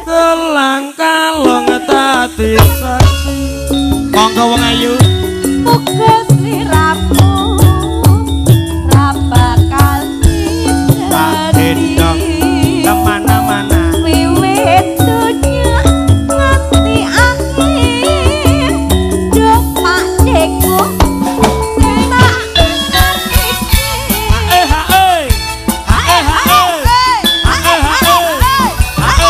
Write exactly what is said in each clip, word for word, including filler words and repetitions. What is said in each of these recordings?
Telang kalong tadi saksi monggo wong ayu muga sliramu ra bakal gendong kemana-mana wiwit dunia nganti akhir do pak deku sing tak ngerti eh hae hae hae hae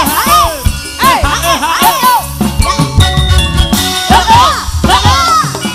hae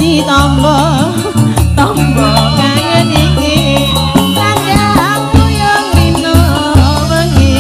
dadi tombo tombo kangen iki tandhaku yang rino wengi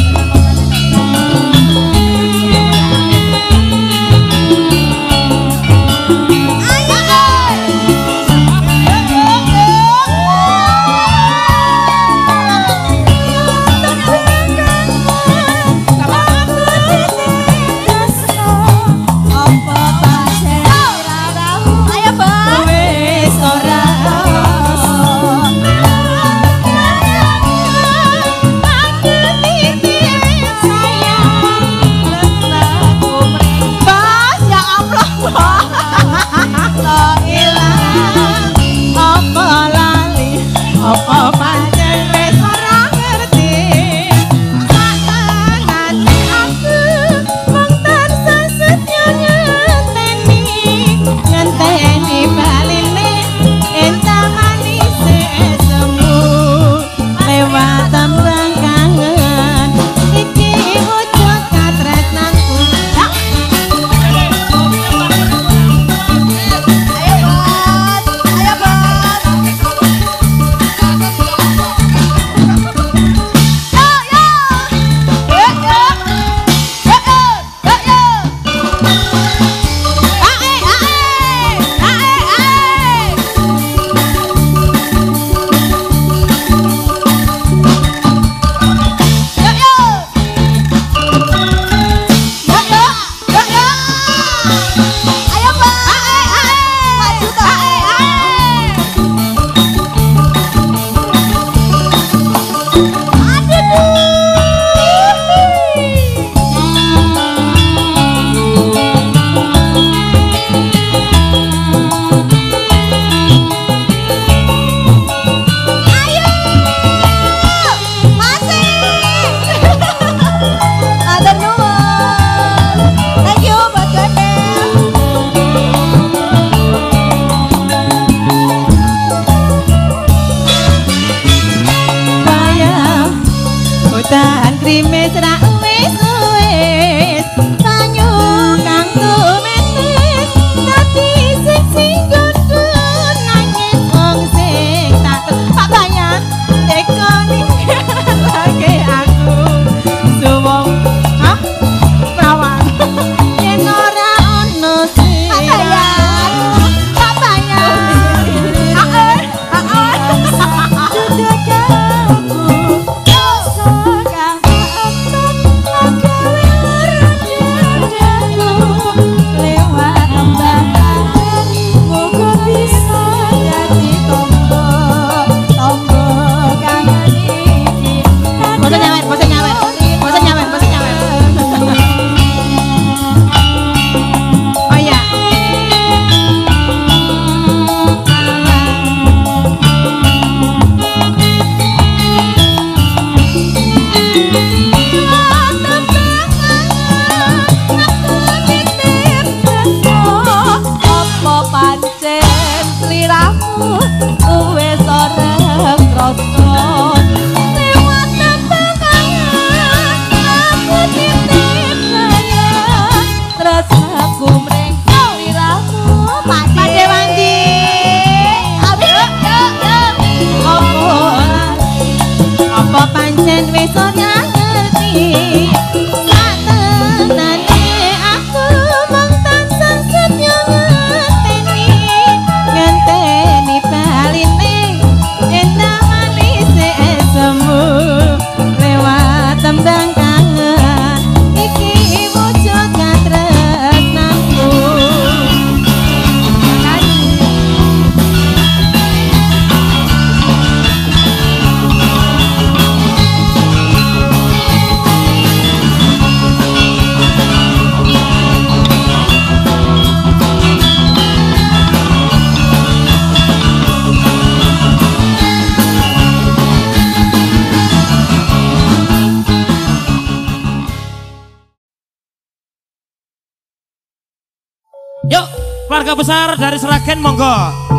Yuk, keluarga besar dari Seragen monggo.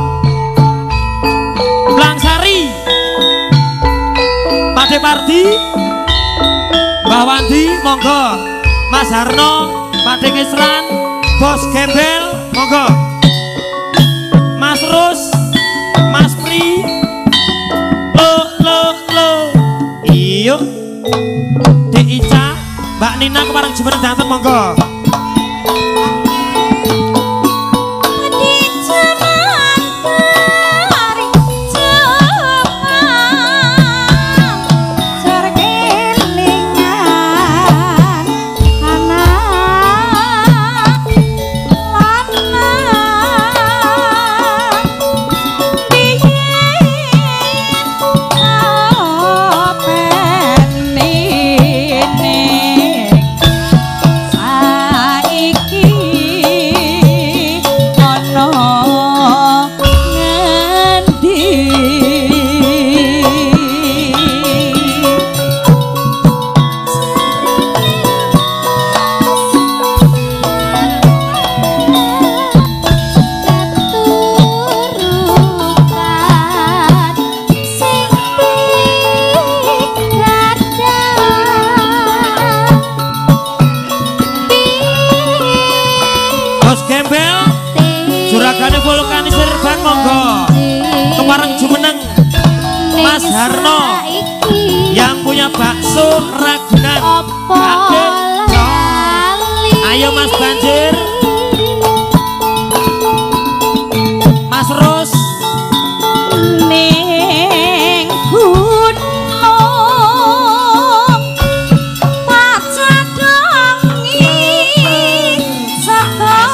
Blangsari, Pak Depardi, Mbah Wandi monggo. Mas Harno, Pak Dengesran, Bos Gembel monggo. Mbak Nina keparang Jumeneng danten monggo. Harno yang punya bakso Ragunan. Ayo Mas Banjir, Mas Ros. Ning gunung pacadongi saka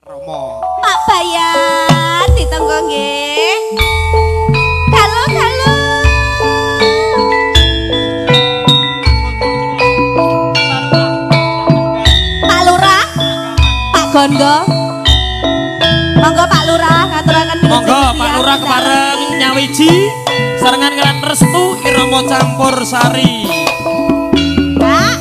Romo. Pak Bayan ditunggu nggih. Halo halo. Pak Lurah, Pak Gondo. Monggo Pak Lurah ngaturaken Monggo Pak Lurah kepareng nyawiji sarengan kalian restu irama campur sari. Pak.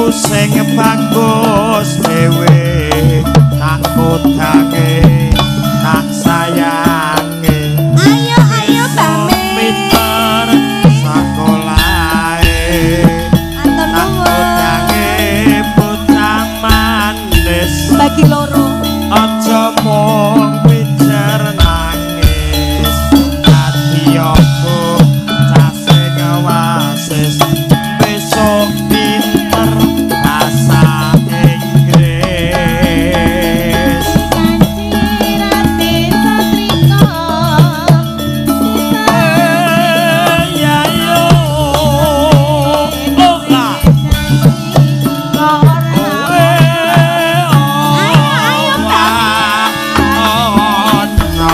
sing bagus dhewe tak kodange tak sayange Ayo ayo Bamin pinter sakolahe Atur tak kodange bocah manis bagi loro aja mung pijer nangis ati aku cah sing wasis besok pinter bahasa Inggris Eh, ya yo oh lah oh eh oh wah oh no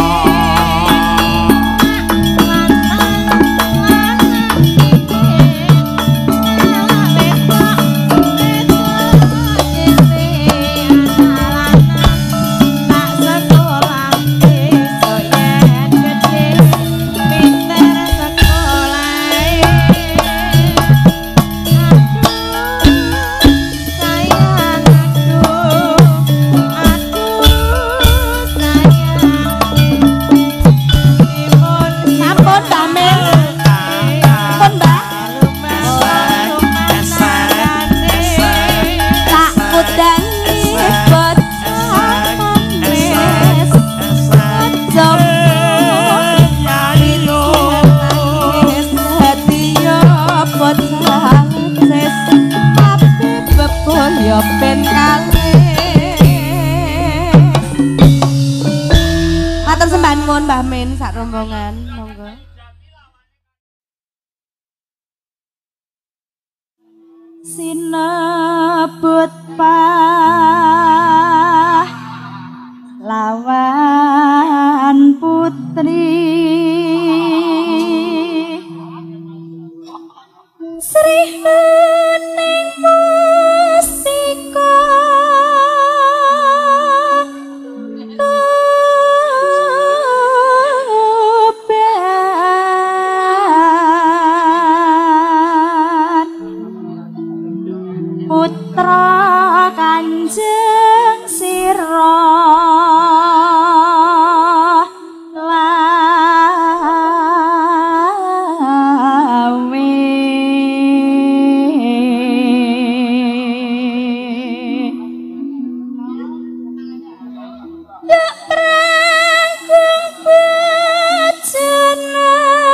Sampun Bamin Sampun Mbak Tak kudangi bocah manis Aja nangis hati yo bocah manis Tapi bebol yo ben kalis Matur sembah nuwun Mbah Min sak rombongan monggo Sinebut pahlawan putri Sri Hening Mustika Tuban Putra Kanjeng Sira Lawe Yak prangkung bajana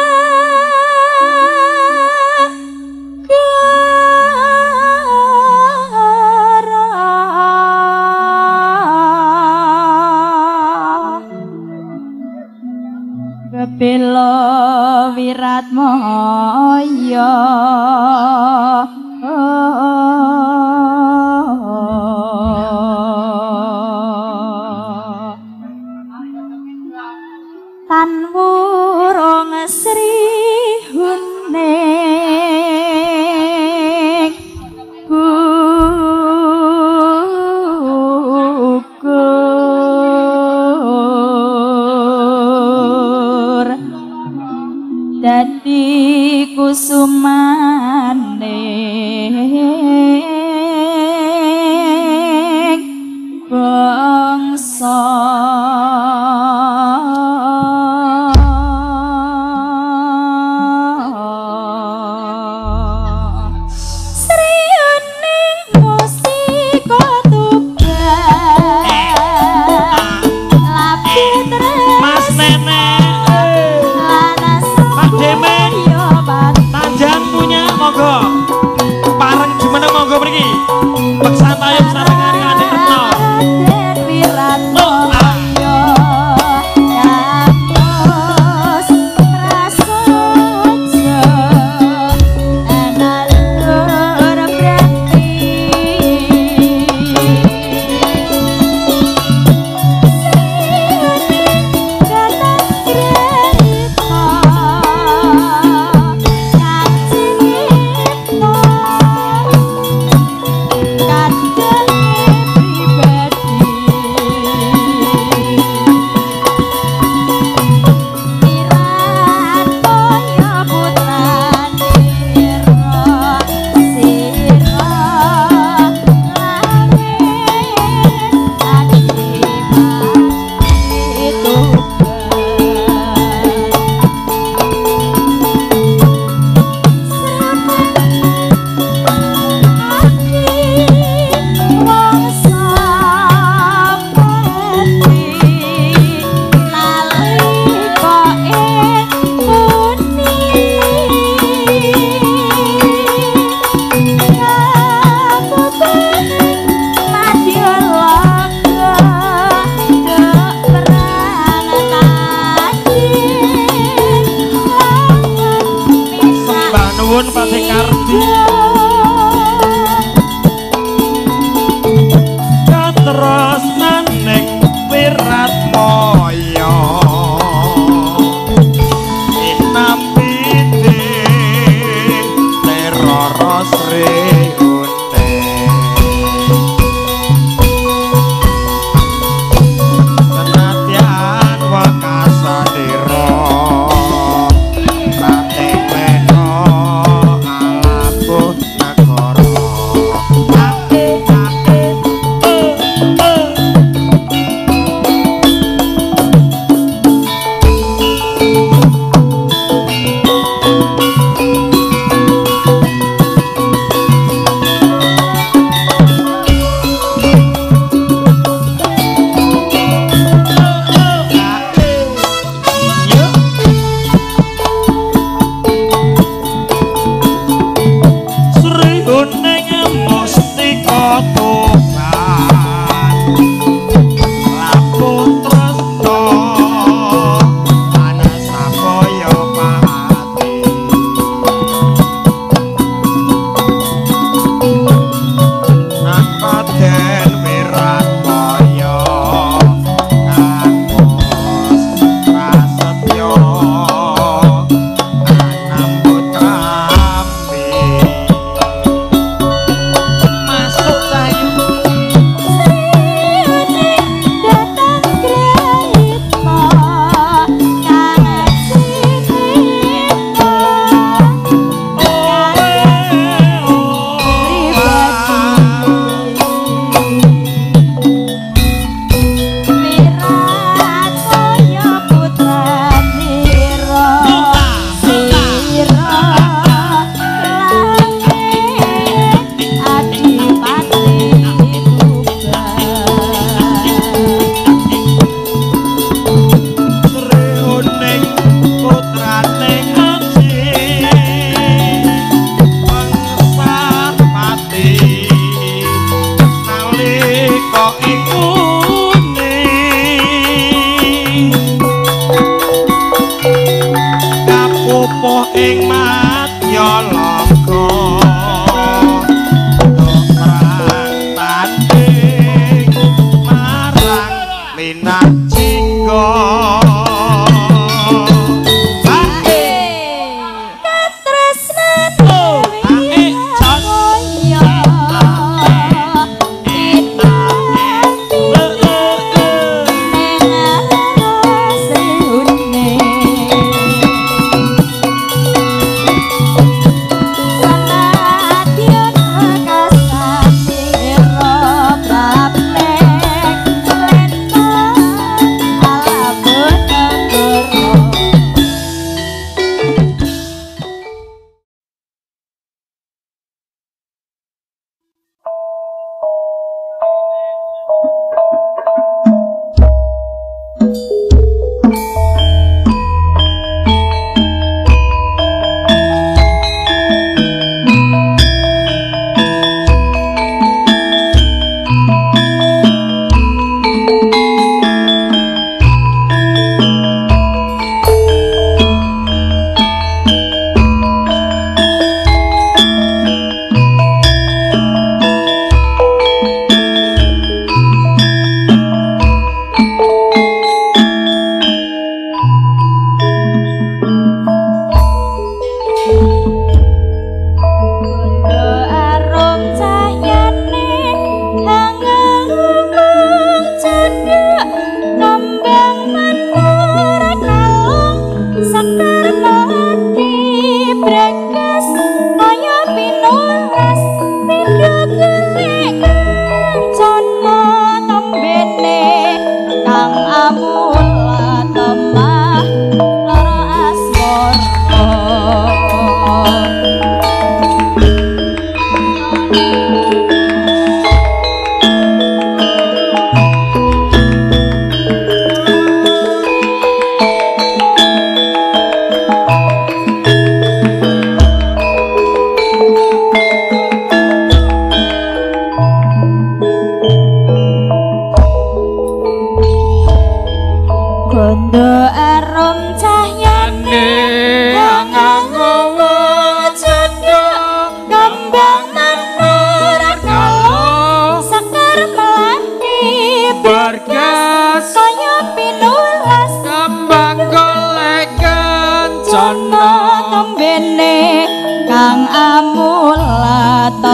Kepilo wirat moyo Tan wurung Sri Huning gugur dadi kusumane bangsa Sri Huning Mustika Tuban Lapit Mas Nenek Lanas Pak Demen yo bat Tanjan punya monggo pareng gimana monggo mriki beksan tayub sarengan adik Retno Den wirat Oh, ah. moyo Kampus prasojo Analur berarti Kadang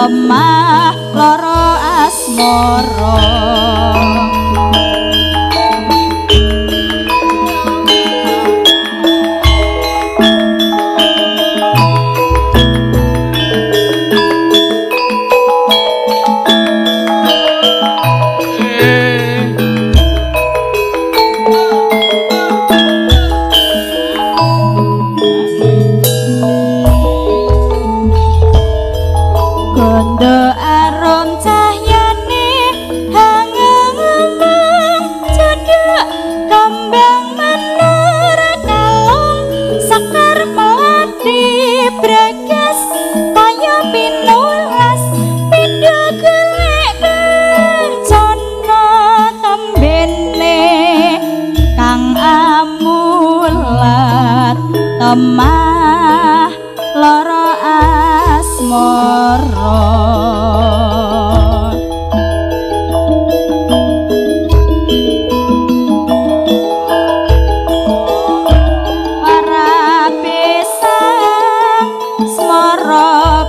lemah loro asmara Gondo arum cahyane hangeng-hangeng cedhak kembang menur kalong sekar melati bragas kaya pinulas pindho golek kencana tembene kang amulat temah lara asmara para pisang smara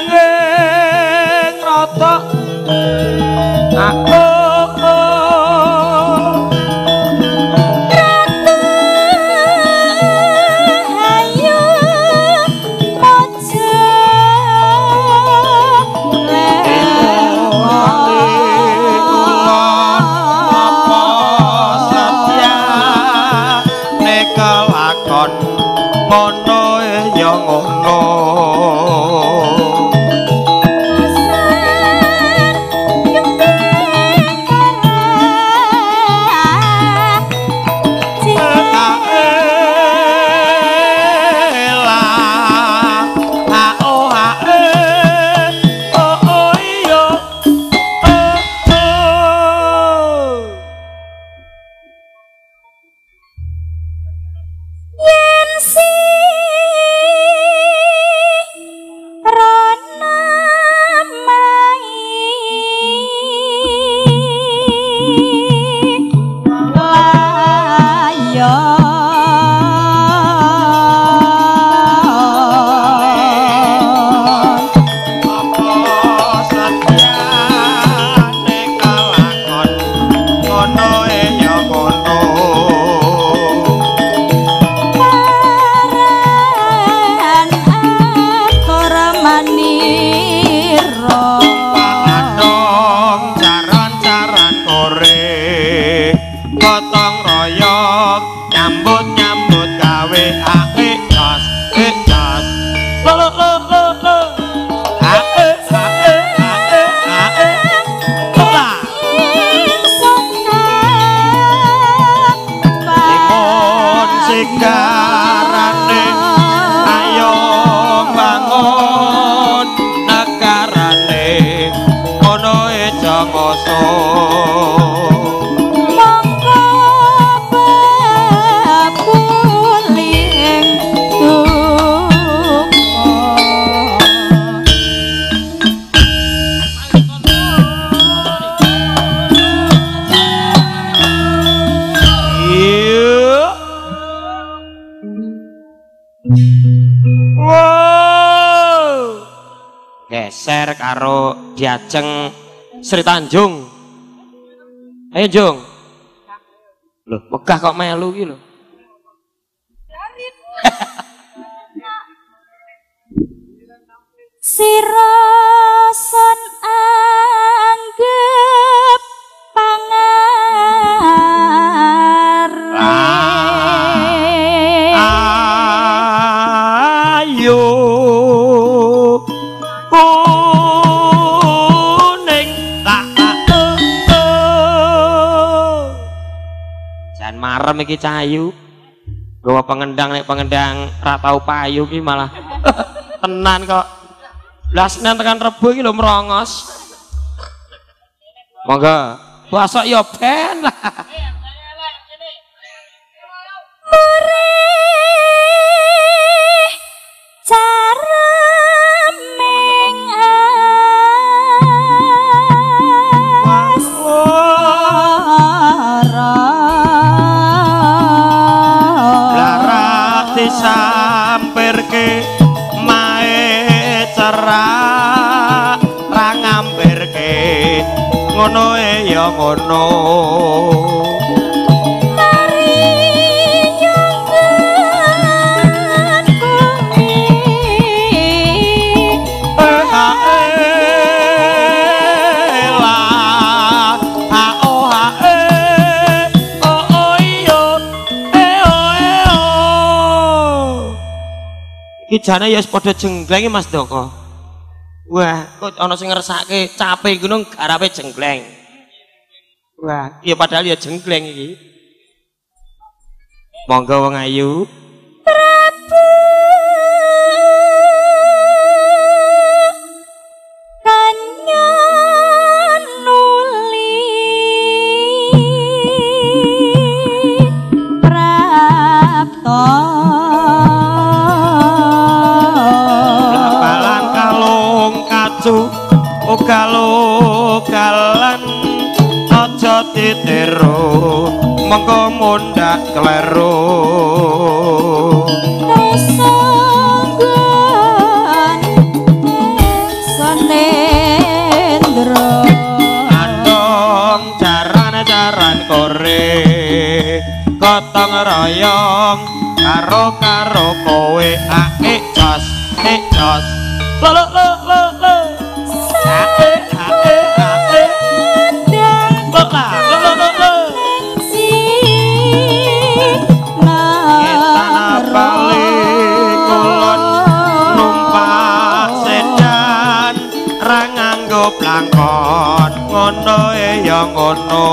angin rotok aku ngono ya ngono geser karo Diajeng Sri Tanjung. Ayo Jung. Loh, megah kok melu iki lho. Sira son anggep pangar ayo marem iki cahayu gawa pengendang nek pengendang ra tau payu ki malah tenan kok lah Senin tekan Rebo iki lho merongos monggo puasa ya ben lah murih caremeng sampirke mae cerak ra ngampirke ngono ya ngono jane ya wis padha jenggleng Mas Doko. Wah, kok ana sing ngersake cape gunung garape jenggleng. Wah, iya padahal ya jenggleng iki. Monggo wong ayu. Prabu kanyon nuli prapto ugal-ugalan aja ditiru mengko mundhak kleru nendro adong jaran-jaran kore gotong royong karo karo kowe ae jos e jos lo lo lo lo lo ae ae ae lo la lo lo lo lo tanah balik kulon numpak sedan ra nganggo plangkon ngono e ya ngono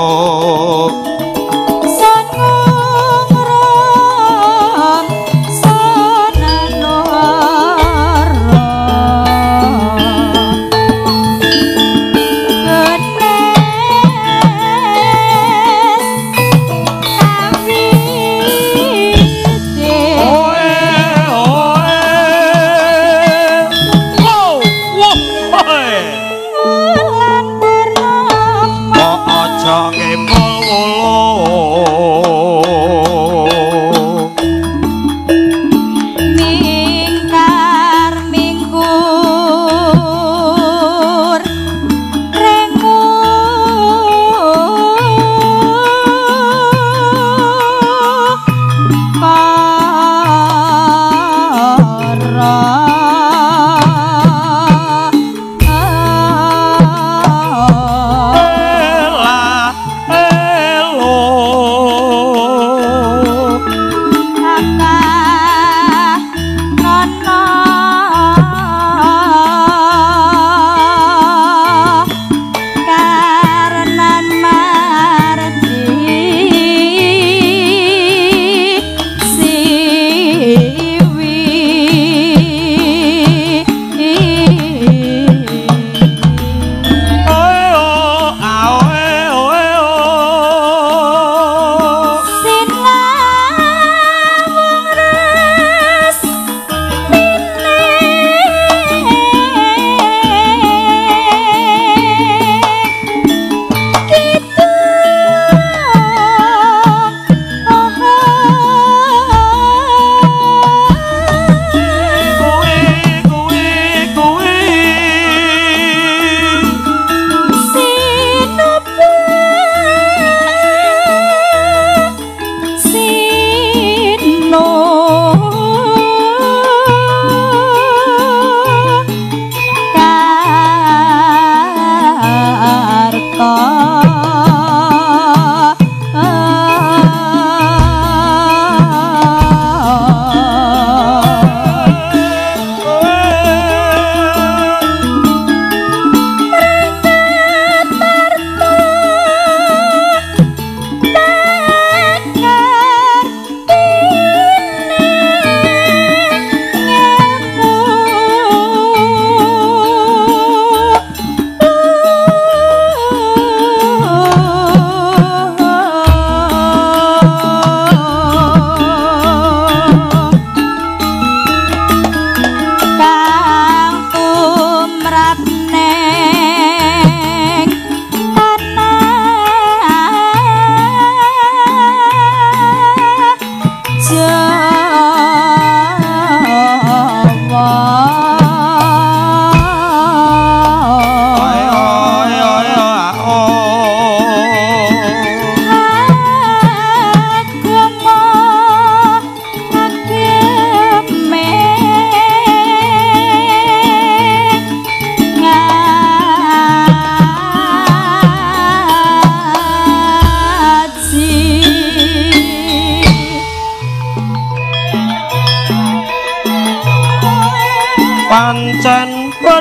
pancen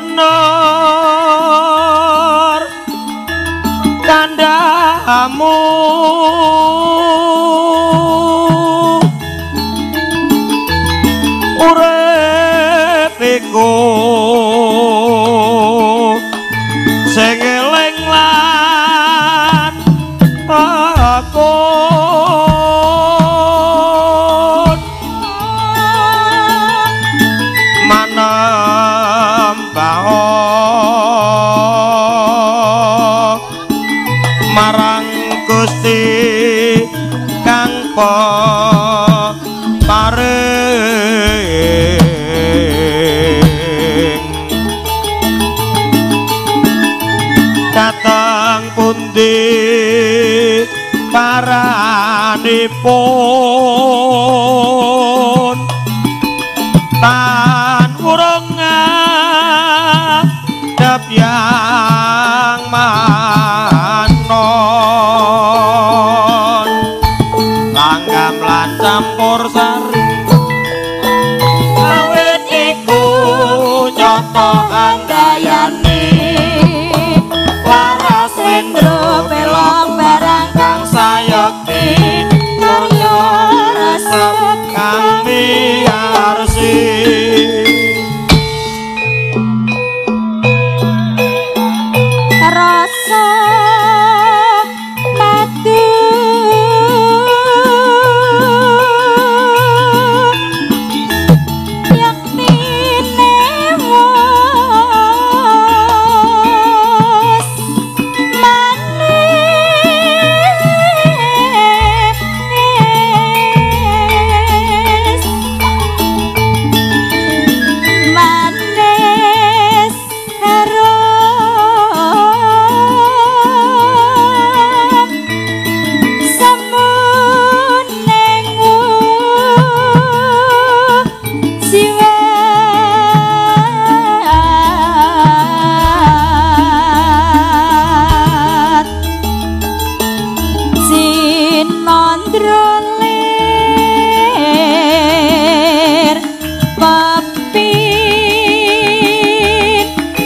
bener kandamu urip iku sing eling lan takut manembah marang Gusti kang paring dateng pundi paranipun tan urung ngadep yang manon langgam lan campur sari awit iku nyoto anggayane waras wendro pelong barang kang sayekti karya resep kang miarsi rasa madu yaktine wos manis manis harum semunengu siwat sinondro lir pepit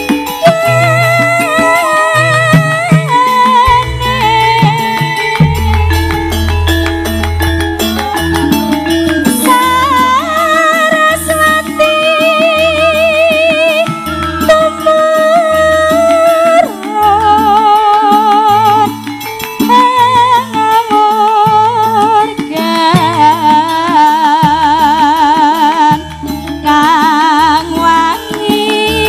Saraswati tumurun ngawurkan kang wangi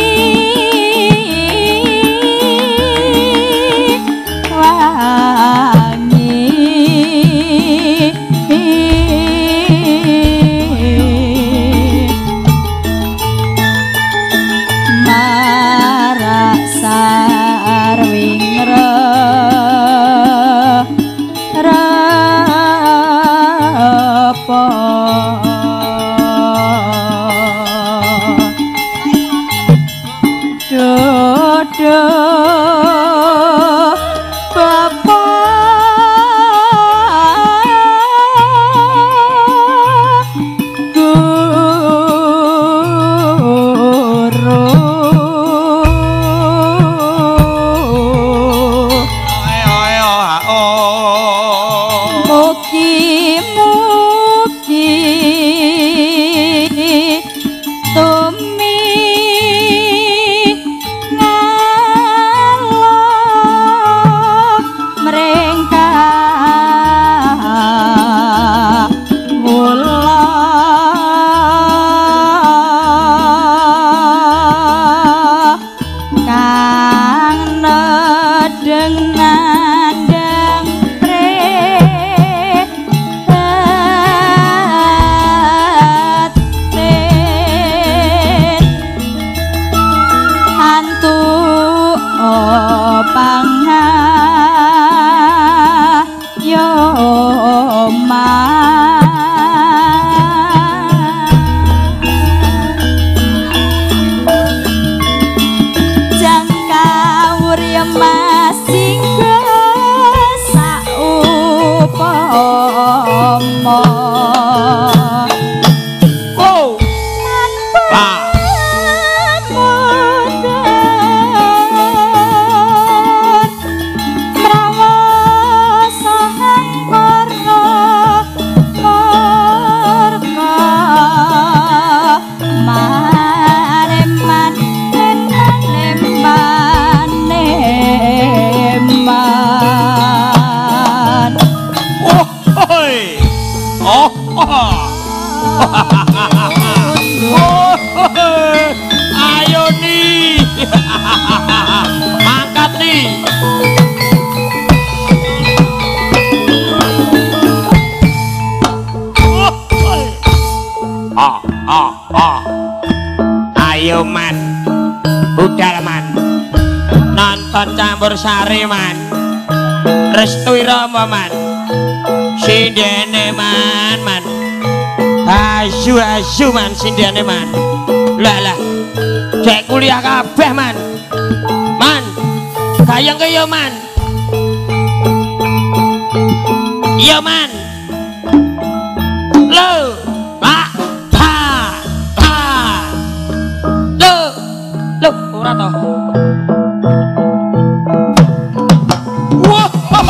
wangi marak sarwing re repo dodo bapa guru oe oe oh mugi mugi tumi ngalor merengka mula kang nedeng nandang prihatin hantu pangayoma jangka weton campur sari man restui Rama man sindene man man asu asu man sindene man lah lah cek kuliah kabeh man man kayang ke yo man iya man lo pak pa pa lo lo ora toh wah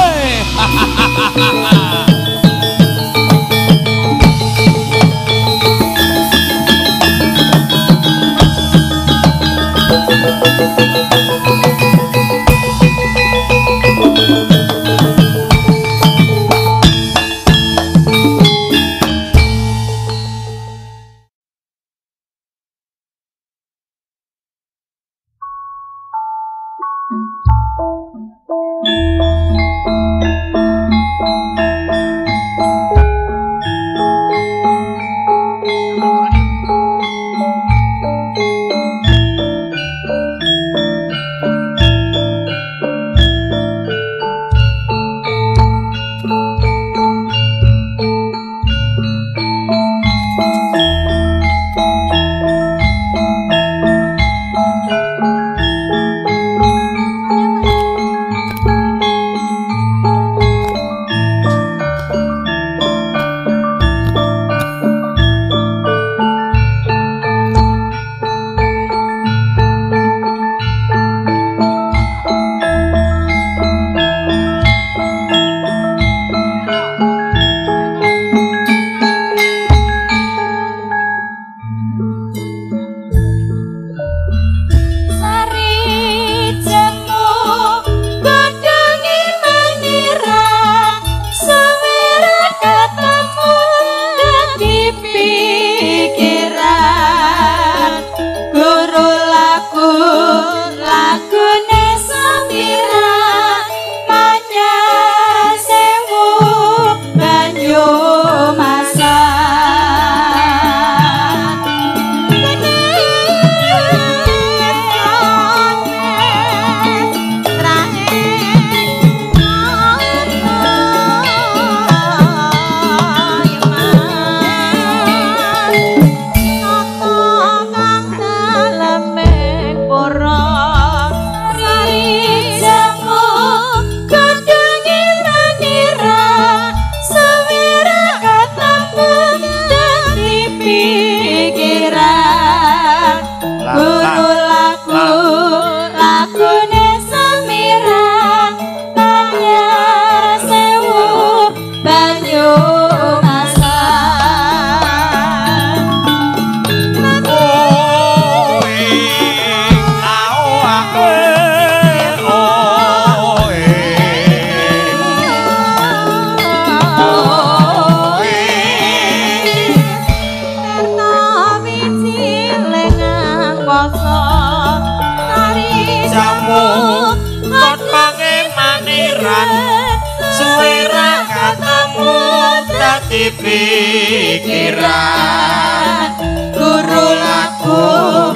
pikiran guru laku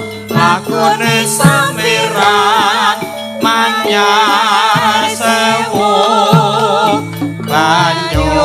lakune samiran manyar sewu banyu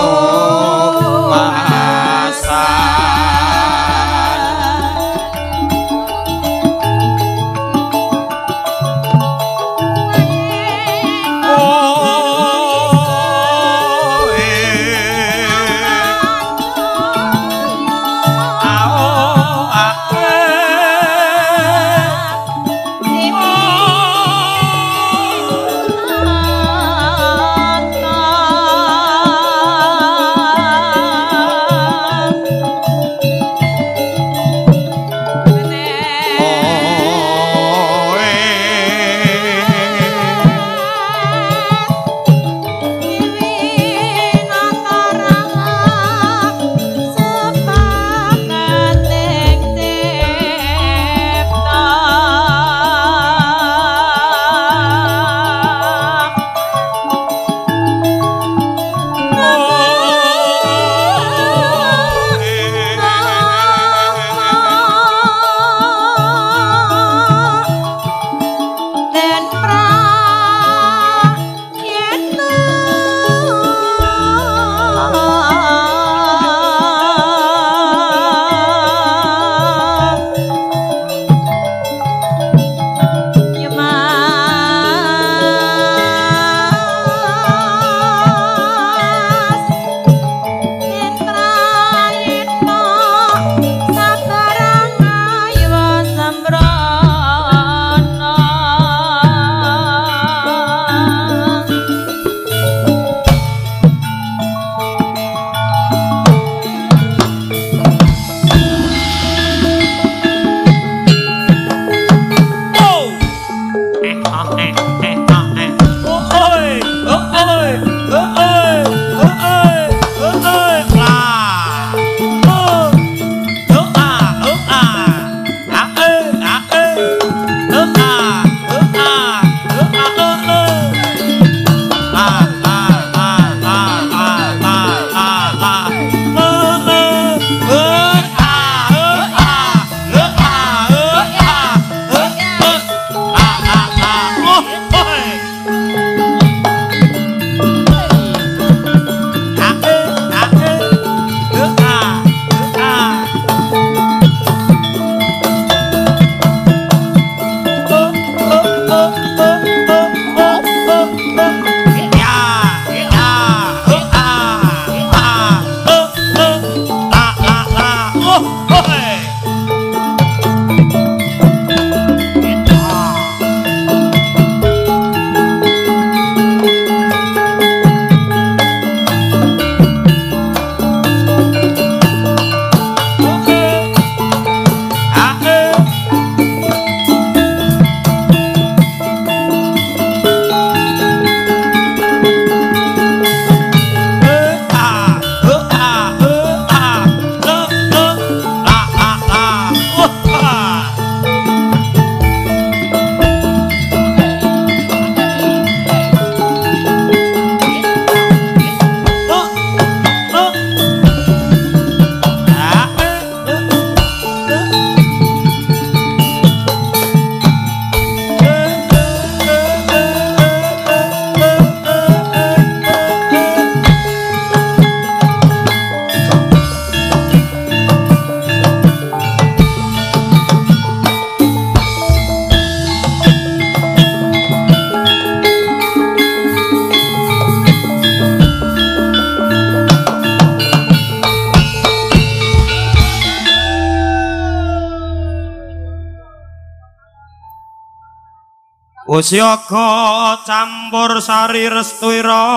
Usyaga campur sari restu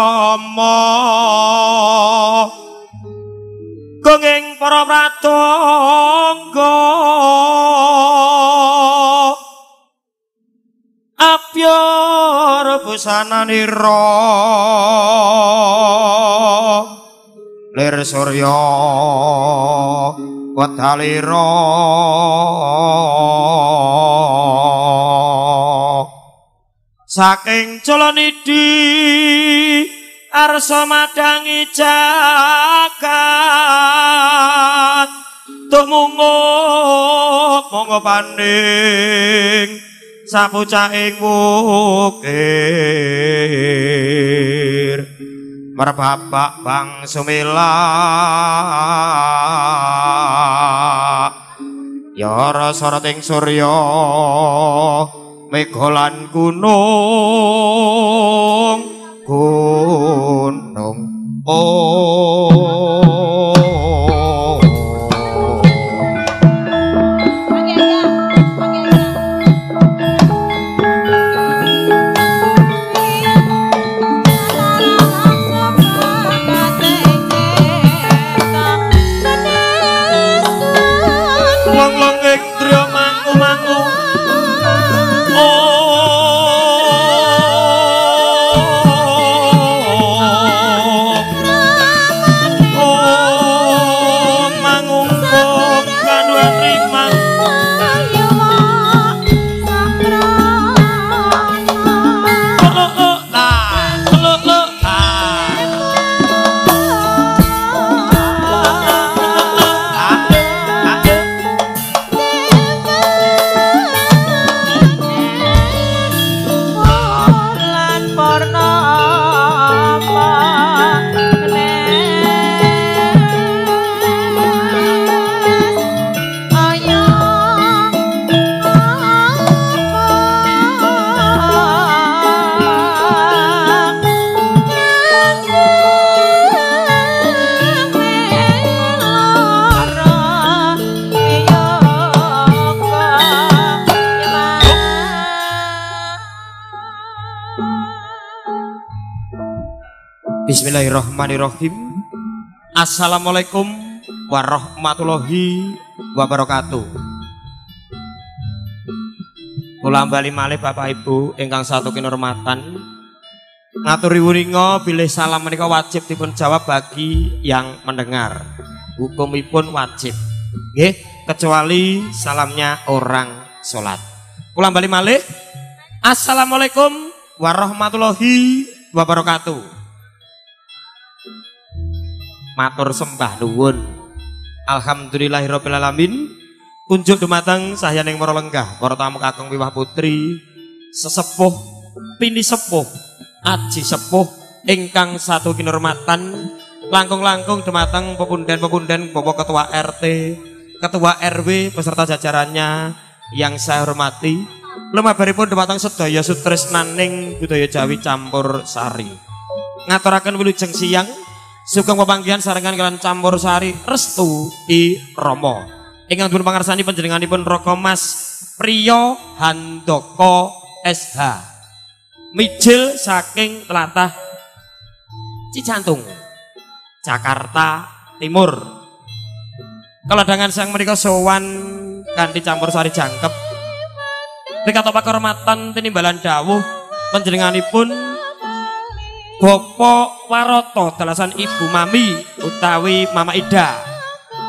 Rama kenging para pratangga apya rebusananira lir surya wedalira saking Colanidi arsa madangi jagat tumunguk monggo paning sapucaing wukir merbapak bang sumila ya rasarating surya megolan gunung gunung oh Bismillahirrahmanirrahim. Assalamualaikum warahmatullahi wabarakatuh. Kula bali malih Bapak Ibu ingkang satu kinurmatan. Ngaturi wuringa bilih salam menika wajib dipun jawab bagi yang mendengar. Hukumipun wajib. Nggih, kecuali salamnya orang salat. Kula bali malih. Assalamualaikum warahmatullahi wabarakatuh. Matur sembah nuwun. Alhamdulillahirabbil alamin. Kunjuk dumateng sahyaning para lenggah, para tamu kakung wiwah putri, sesepuh, pini sepuh, aji sepuh, ingkang satu kinurmatan, langkung-langkung dumateng pepunden-pepunden Bapak Ketua R T, Ketua R W beserta jajarannya yang saya hormati. Lumabaripun dumateng sedaya sutresnaning budaya Jawi campur sari. Ngaturaken wilujeng siang, sugeng pepanggihan sarengan kalian campur sari restu I Rama. Ingkang dipun pangarsani panjenenganipun Raka Mas Priyo Handoko S H. Mijil saking tlatah Cijantung, Jakarta Timur. Kaladangan sang menika sowan kanthi campur sari jangkep. Rikata pakurmatan tinimbalan dawuh panjenenganipun Bapak Waroto dalasan Ibu Mami utawi Mama Ida.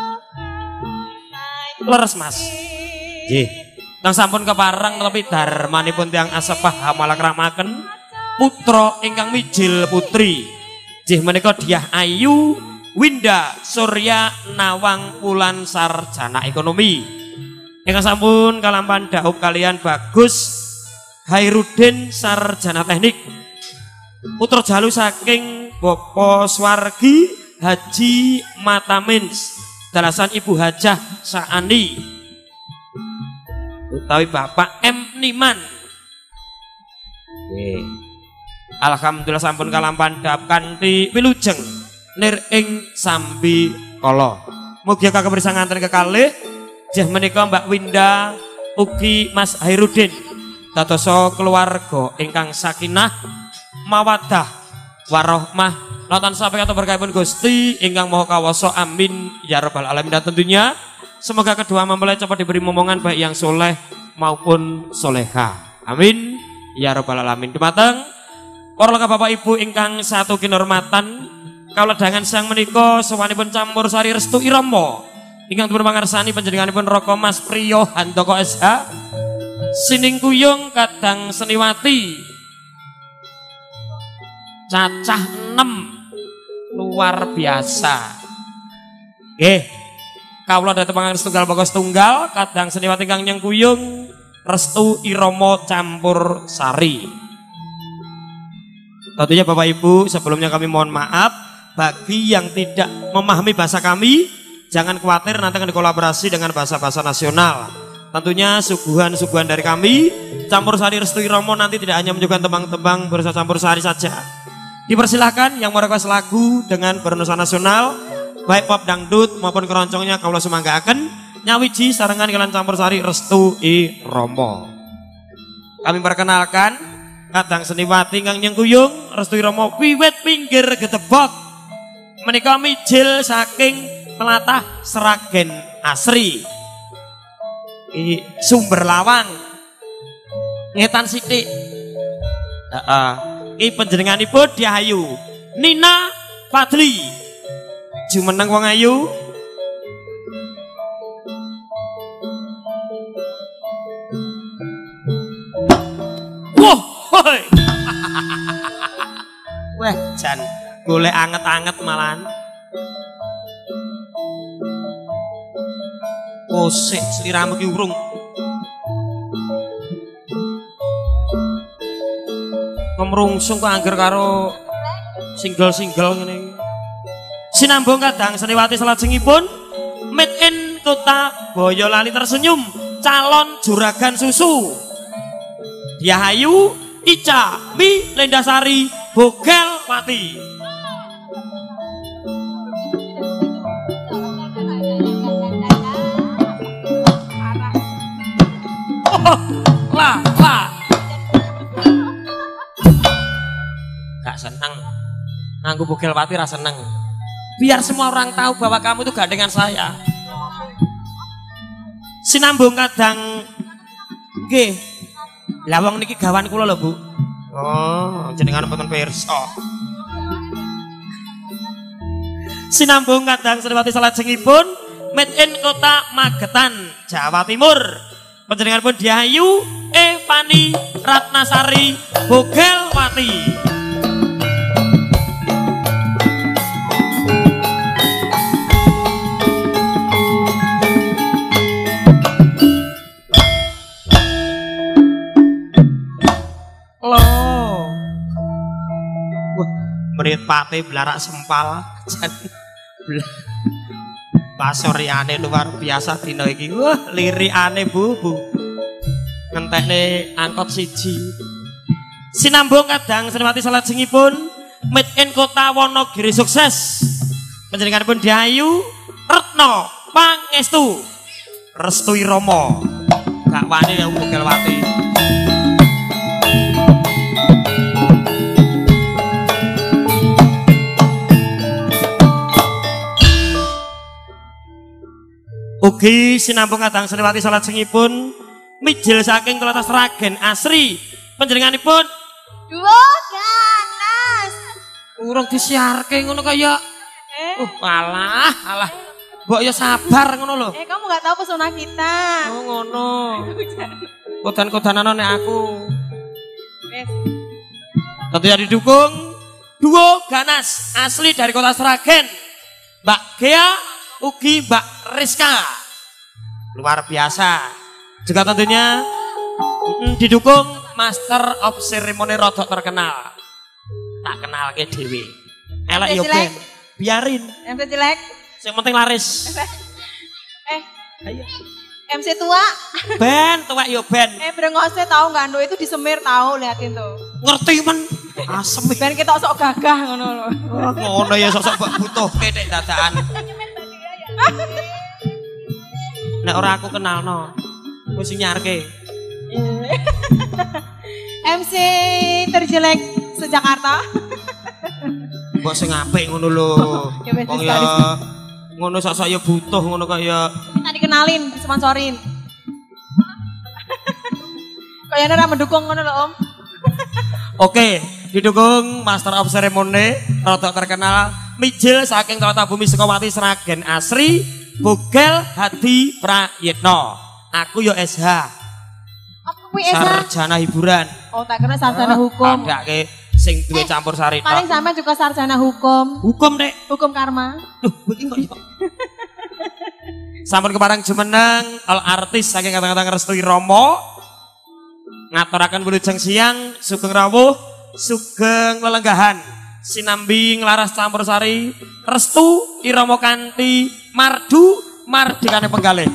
Leres Mas. Nggih. Tang sampun kepareng tapi darmanipun tiyang asepah hamalakramaken putra ingkang mijil putri. Nggih menika Diah Ayu Winda Surya Nawang Wulan sarjana ekonomi. Ingkang sampun kalampan dhaup kalian Bagus Hairudin sarjana teknik. Putra jalu saking Bapak Swargi Haji Matamins dalasan Ibu Hajah Saani utawi Bapak M Niman. Nggih. Alhamdulillah sampun kalampan dhaup kanthi wilujeng nir ing sambi kala. Mugi kakebri sanganten kekalih jeh menika Mbak Winda ugi Mas Hairudin dadosa keluarga ingkang sakinah mawaddah warahmah lautan sampai atau berkahipun Gusti ingkang Maha Kawasa amin ya rabbal alamin. Dan tentunya semoga kedua mempelai cepat diberi momongan baik yang soleh maupun soleha amin ya rabbal alamin. Dumateng para lenggah Bapak Ibu ingkang satu kinurmatan, kaladangan sang menika sowanipun campur sari restu irama ingkang dipun pangarsani panjenenganipun Raka Mas Priyo Handoko S H. Sining kuyung kadang seniwati cacah enam luar biasa. Nggih. Kawula dhateng pangaran setunggal bakos tunggal kadang seniwati kang nyengkuyung restu irama campur sari. Tentunya Bapak Ibu sebelumnya kami mohon maaf bagi yang tidak memahami bahasa kami, jangan khawatir nanti akan dikolaborasi dengan bahasa-bahasa nasional. Tentunya suguhan-suguhan dari kami campur sari restu irama nanti tidak hanya menyuguhkan tembang-tembang berusaha campur sari saja. Dipersilahkan yang merequest lagu dengan bernuansa nasional, baik pop dangdut maupun keroncongnya kawula sumanggaaken nyawiji sarengan kalian campur sari restu irama. Kami perkenalkan kadang seniwati kang nyengkuyung restu irama wiwit pinggir gedebok menika mijil saking tlatah Sragen Asri. I Sumber Lawang ngetan sithik. Heeh. I panjenenganipun Diah Ayu Nina Fadli jumeneng wong ayu. Wah, hoi. Wah, jan golek anget-anget malahan. Kosek sliramu ki urung. Kemrungsung kok angger karo single-single ngene iki. Sinambung kadang seniwati salajengipun made in Kota Boyolali tersenyum calon juragan susu. Diah Ayu Ica Mi Lendasari Bogel Pati. Oh, lah, lah. Gak senang nganggu Bogel Pati, rasa seneng. Biar semua orang tahu bahwa kamu itu gak dengan saya. Sinambung kadang nggih Lah wong niki gawan kula lho, Bu. Oh, jenengan penten pirsa. Sinambung kadang Sriwati salajengipun made in Kota Magetan, Jawa Timur. Panjenenganipun Diayu Evani Ratnasari Bogelwati. Loh. Wah, merit pate blarak sempal. Pasoriane luar biasa dina iki. Wah, lirikane Bu, Bu. Ngentekne angkot siji. Sinambung kadang Sriwati salajengipun made in Kota Wonogiri sukses. Panjenenganipun Diayu Retno Pangestu Restui Rama. Gak wani ya Bogelwati. Ugi sinambung kadang Sriwati salajengipun mijil saking telatas Ragen Asri. Panjenenganipun Duo ganas. urung disiarke ngono kaya. Eh, Uh, alah, alah. Mbok ya sabar ngono lho. eh kamu nggak tahu pesona kita. Oh ngono. Kodan-kodanan nek aku. Eh, Tentunya didukung duo ganas asli dari Kota Sragen. Mbak Gea ugi Mbak Rizka. Luar biasa. Juga tentunya mm, didukung Master of Ceremony rodok terkenal. Tak kenal ke dewi. Elek yo ben. Biarin. M C jelek. Yang penting laris. Eh, M C tua. Ben, tua yo ben. Eh, brengose tahu nggak Ando itu disemir tahu liatin tuh. Ngerti men. Asem. Ben kita sok gagah ngono lho. Oh, ngono ya sosok mbok butuh ketek dadaan. Nek ora aku kenalno. Wis nyarke. M C terjelek se-Jakarta. Mbok sing apik ngono lho. Ya wis, Wong wis, ya wis. ngono sosok ya butuh ngono kaya Kita dikenalin, disponsorin. Kayaknya ora mendukung ngono lho, Om. Oke, didukung Master of Ceremony rodok terkenal mijil saking Kota Bumi Sukawati Sragen Asri Bogel Hadi Prayitno. Aku yo S H. Apa kuwi Esa? Sarjana hiburan. Oh, tak kena sarjana hukum. Padake sing duwe campur sari. Paling sampean juga sarjana hukum. Hukum nek. Hukum karma. Duh, iki kok iso. Sampun keparang jumeneng all artis saking kadang-kadang Restui Romo. Ngaturaken wilujeng siang sugeng rawuh, sugeng lelenggahan. Sinambi nglaras campur sari restu irama kanthi mardu mardikane penggalih.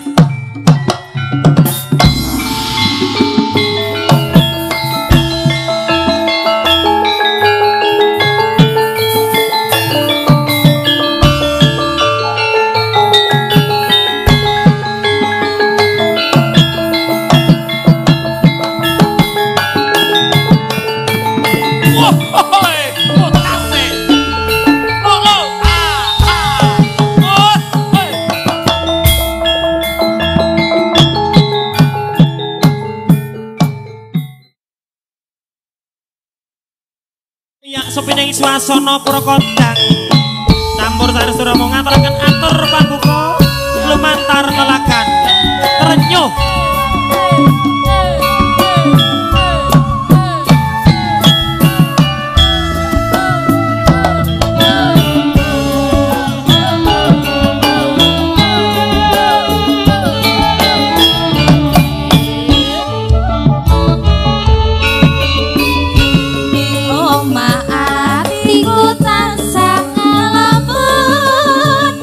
Sepining swasana para kondang campur sari surama ngaturaken atur pambuka lumantar lelagan terenyuh.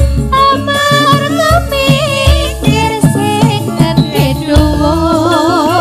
Oh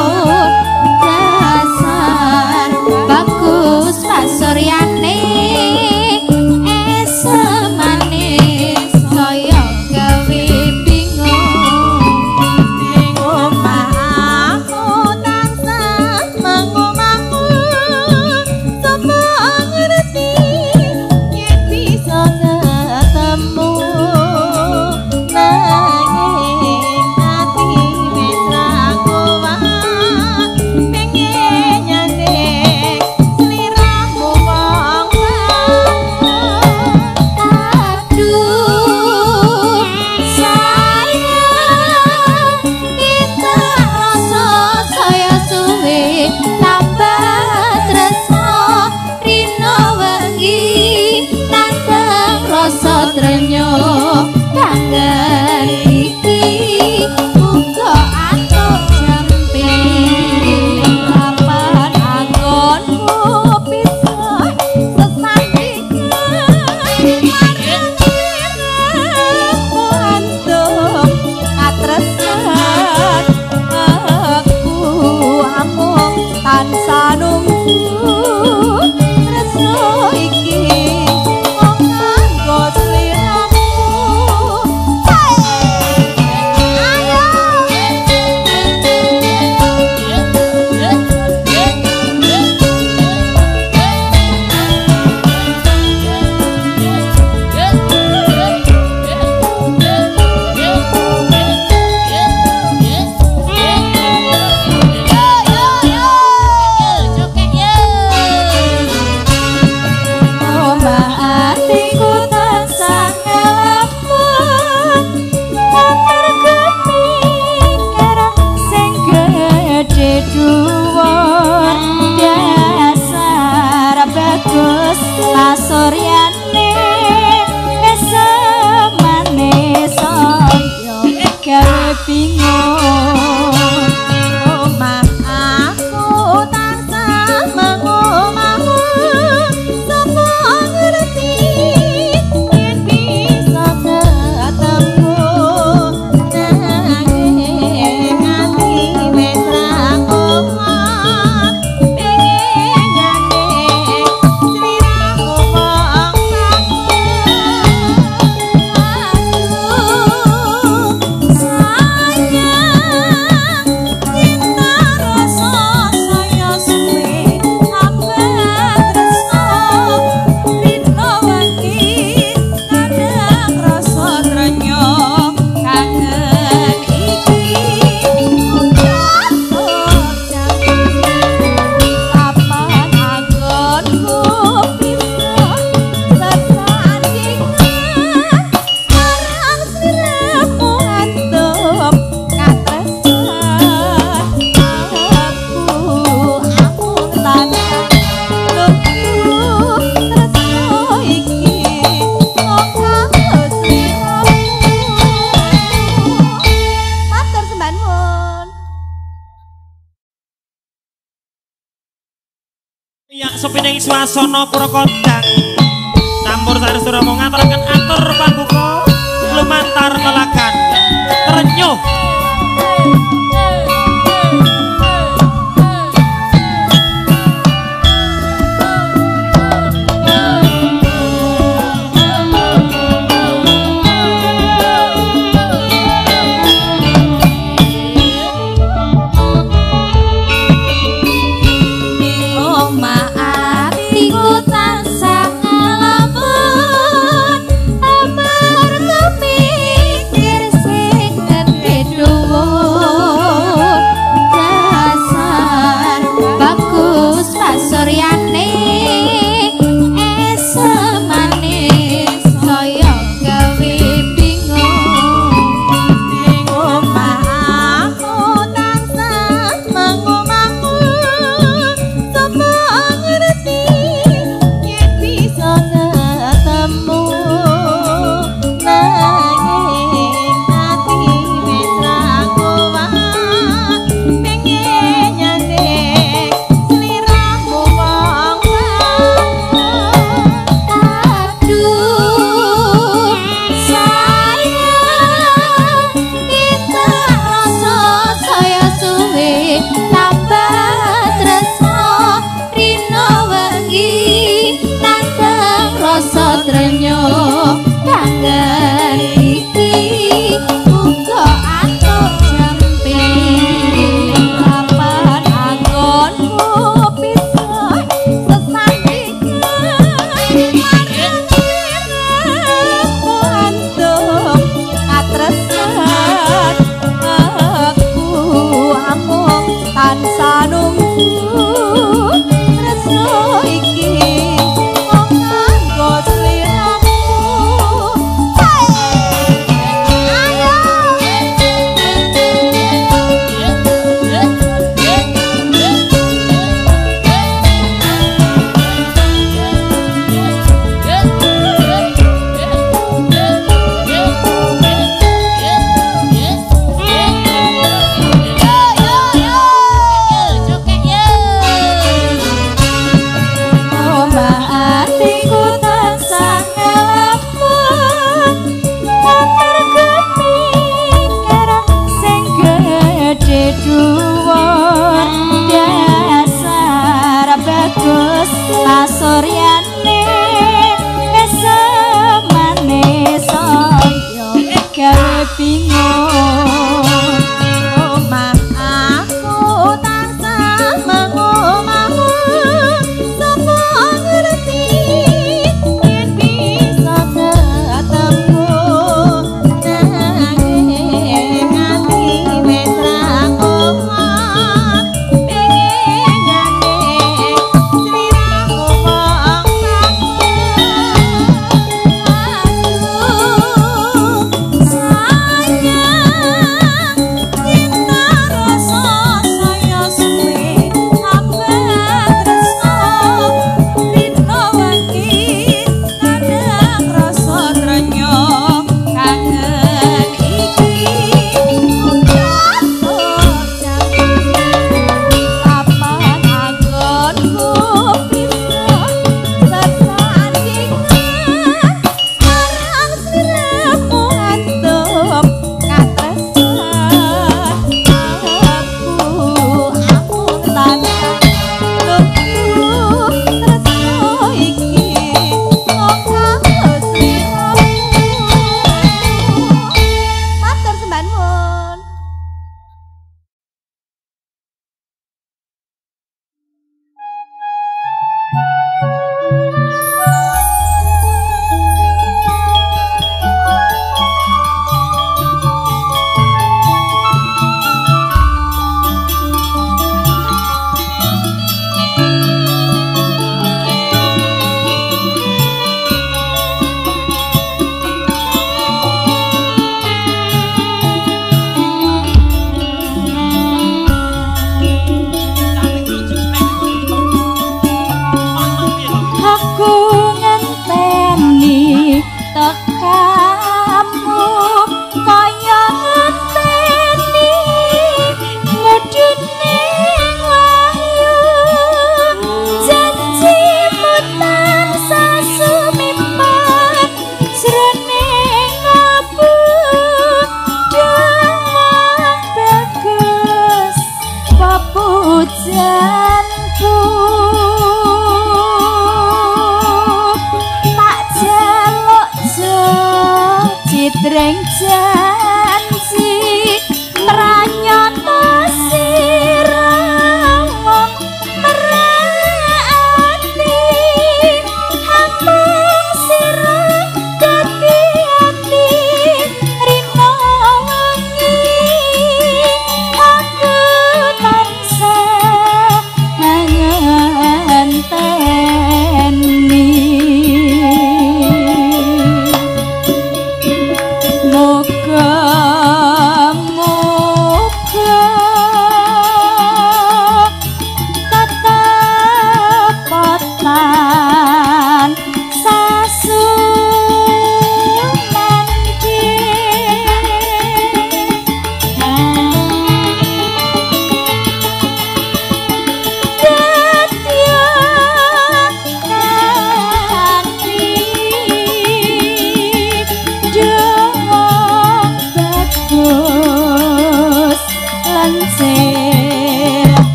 Ya sepining swasana pura kondang campur sari suramo ngaturaken atur pambuka lumantar lelagan terenyuh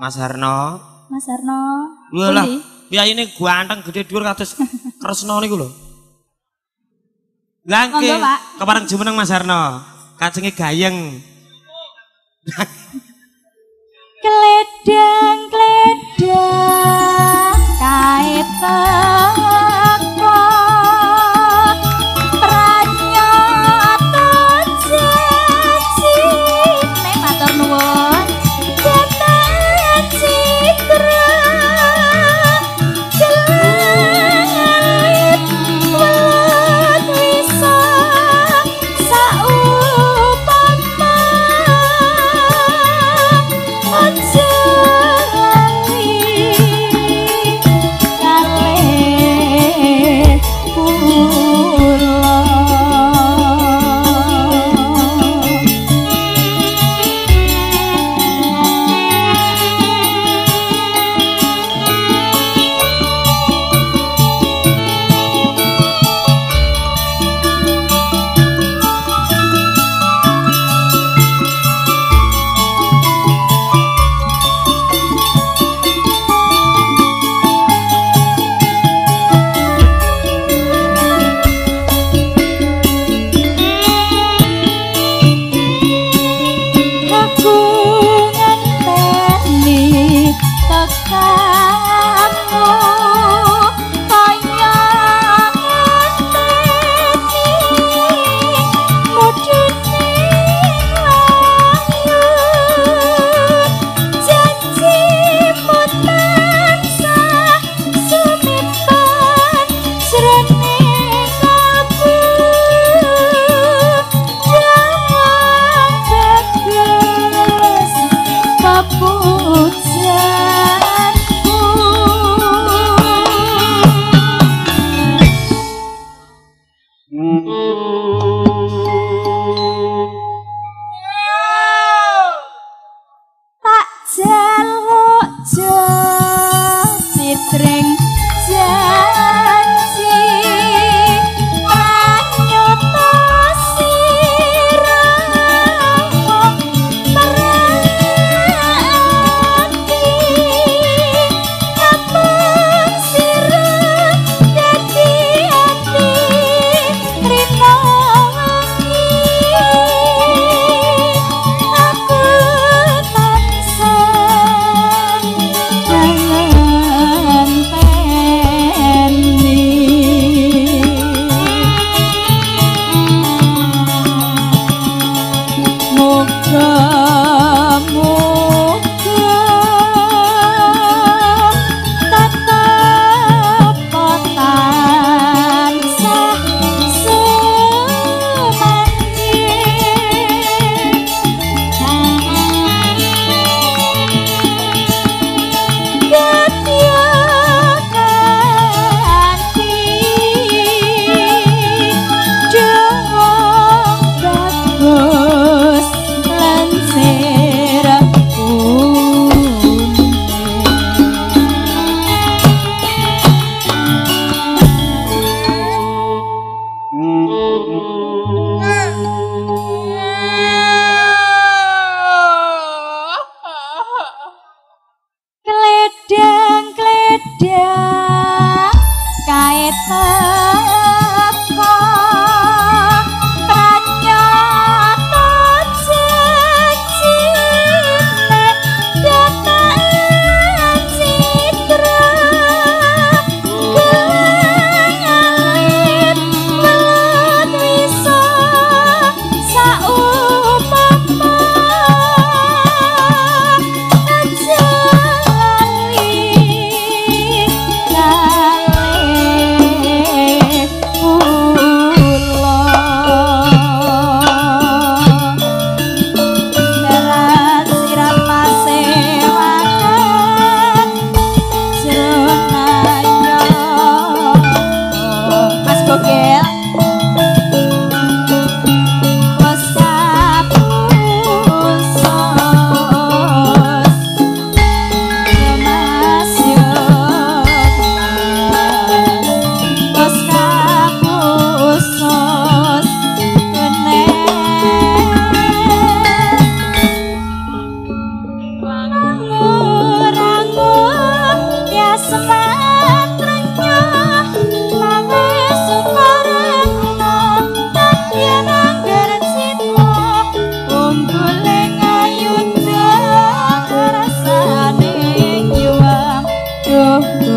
Mas Harno. Mas Harno. Lho lah, piyayine ganteng gede dhuwur kados Kresna niku lho. Lah nggih, kepareng jumeneng Mas Harno. Kajenge gayeng. Kledang kledang kae teko pranyata janji nek matur nuwun jantan citra jelit welut wisa saupama aja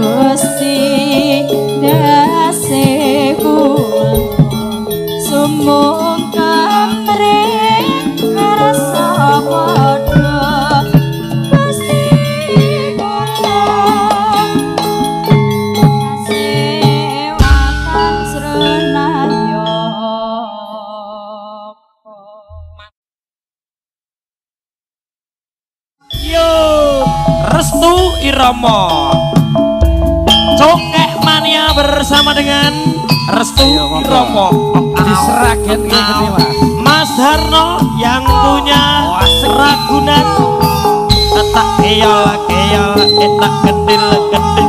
Gusti daseku sumung kamring ngrasa padha Gusti kula dasewakan srenaya Yo Restu Irama Cokek Mania bersama dengan Restu Irama Diseragen ngene Mas. Mas Harno yang punya Ragunan tak keyal keyal tak kendil kendil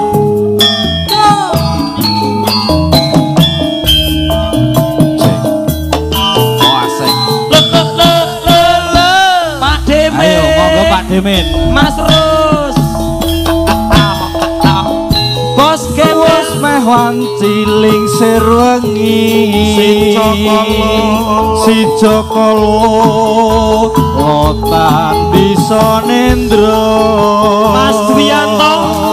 Oh asik. le le le le le Pak Demin Ayo monggo Pak Demin. Mas Rus Bos Kewes Meh wanciling sir wengi Si Jokolo si Jokolo lotan bisa nendra Mas Dwianto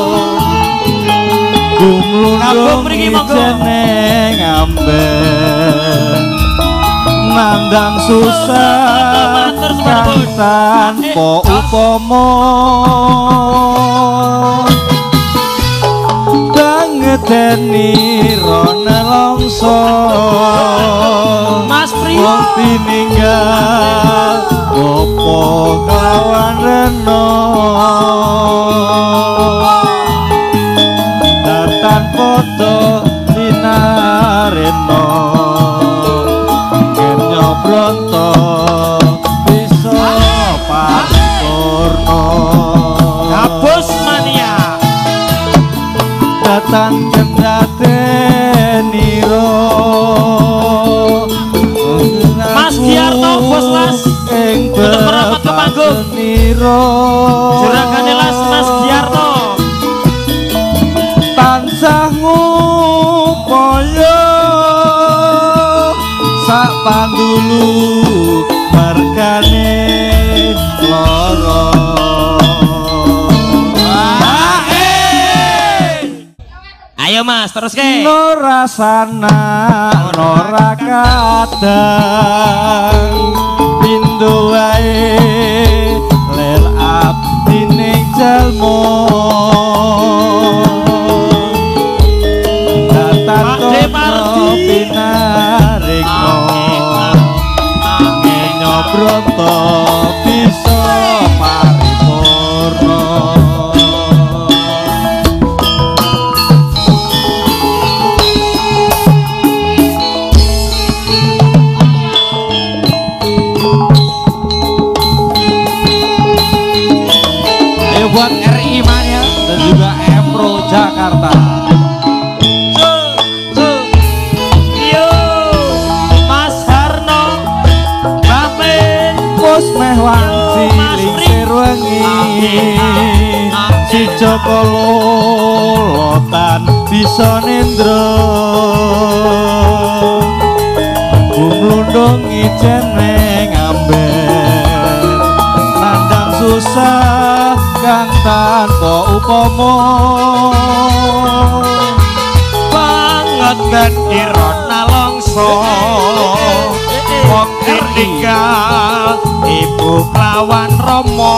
Kampung gumlung mriki monggo. jeneng amben nandang susah Matur suwun. kang tanpa upama ngedeni rone longso Mas Priyo wong tininggal opo kawan reno datan foto dinareno kenyo bronto bisa paripurno Kabus Mania datan kendateniro Mas Giarto Bos Las untuk merapat ke panggung Juragan Las Mas Giarto tansah ngupaya sak pandulu mergane loro Ayo Mas terus ke Nora sana Nora kadang Pindu wae Ler abdi ning jalmo Datan Pakde kono Pardi. pinaringno Ngenyo broto bisa paripurno buat R I Mania dan juga Empro Jakarta. Yo Mas Harno Bapen Bos meh wanci Mas Pri. lingsir wengi si Jokolo lotan bisa nendra gumlundungi jeneng amben nandang susah kang tanpa upama banget dan irona longso wong ditinggal ibu kelawan romo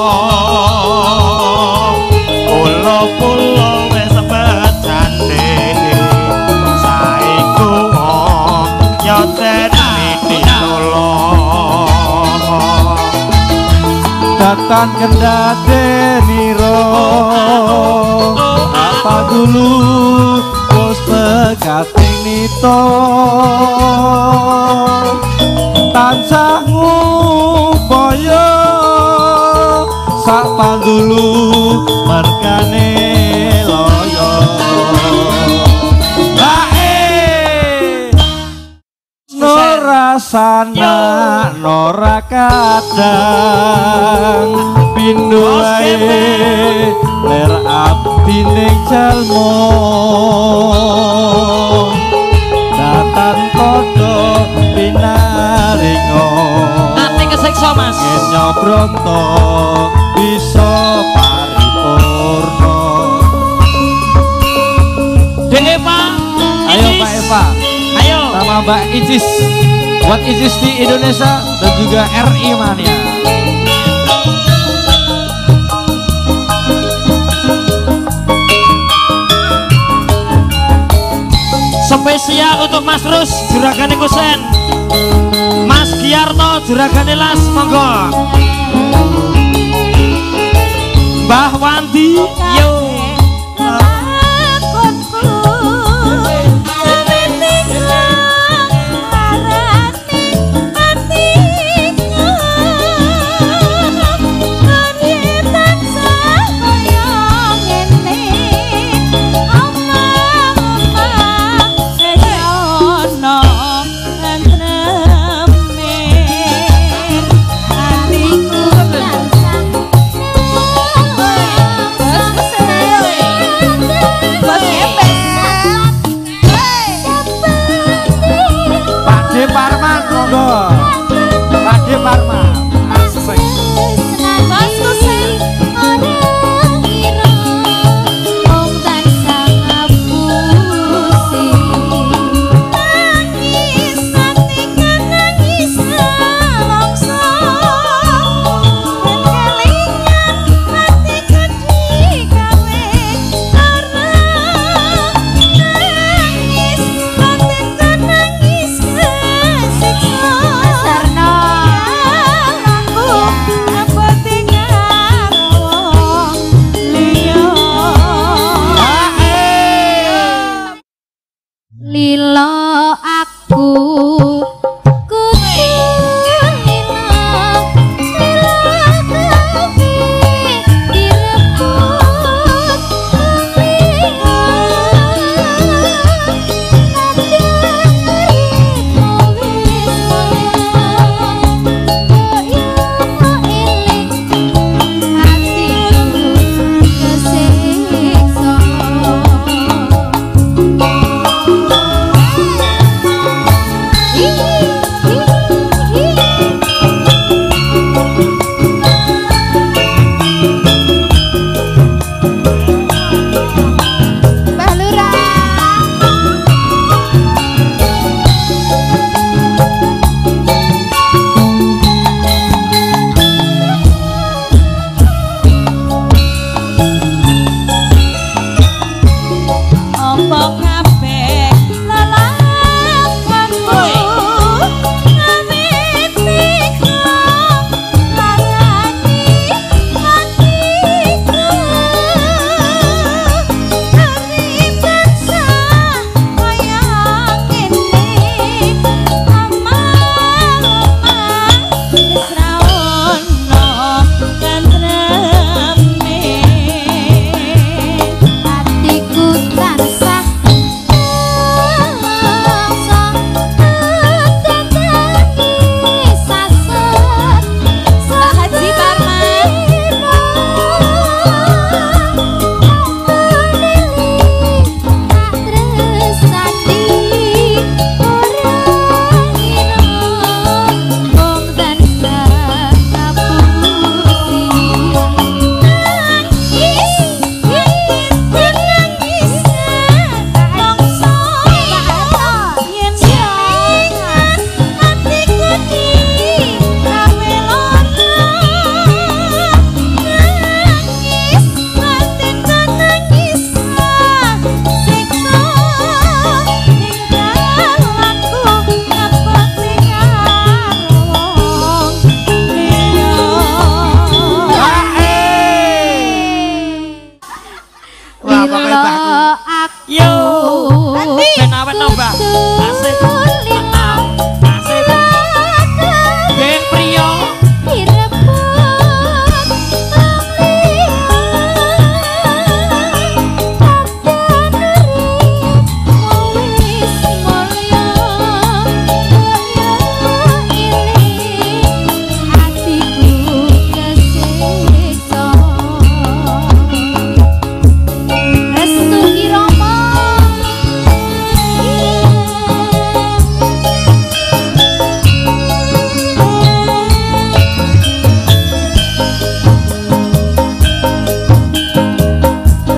pulo-pulo wis becande saiku wong nyoteni ditolong datan kendateniro apa dulu bos pekating nito tansah ngupaya sak pandulu mergane loyo bae Nora sana Nora kadang pindu wae ler abdi ning jalmo datan padha pinaringo nanti kesiksa Mas ngenyo bronto bisa paripurno sama Mbak Icis buat Icis di Indonesia dan juga R I Mania. Spesial untuk Mas Rus Juragane Kusen, Mas Giarto Juragane Las, monggo. Mbah Wanti yo.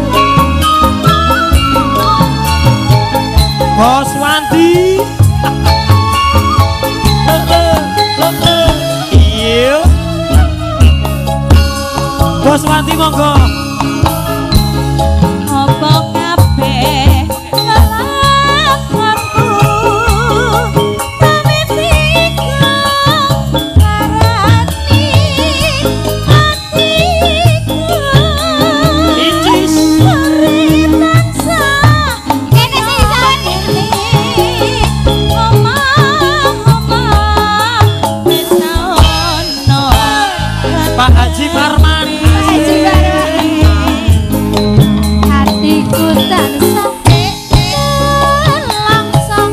Bos Wanti Puswati monggo. Apa kabeh kelakonku pamitiku larani atiku Icis sore tansah kene sing omong-omong wis ono Pak Haji Parman. hatiku tansah langsung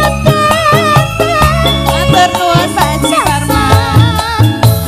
matur nuwun Pak Haji Parman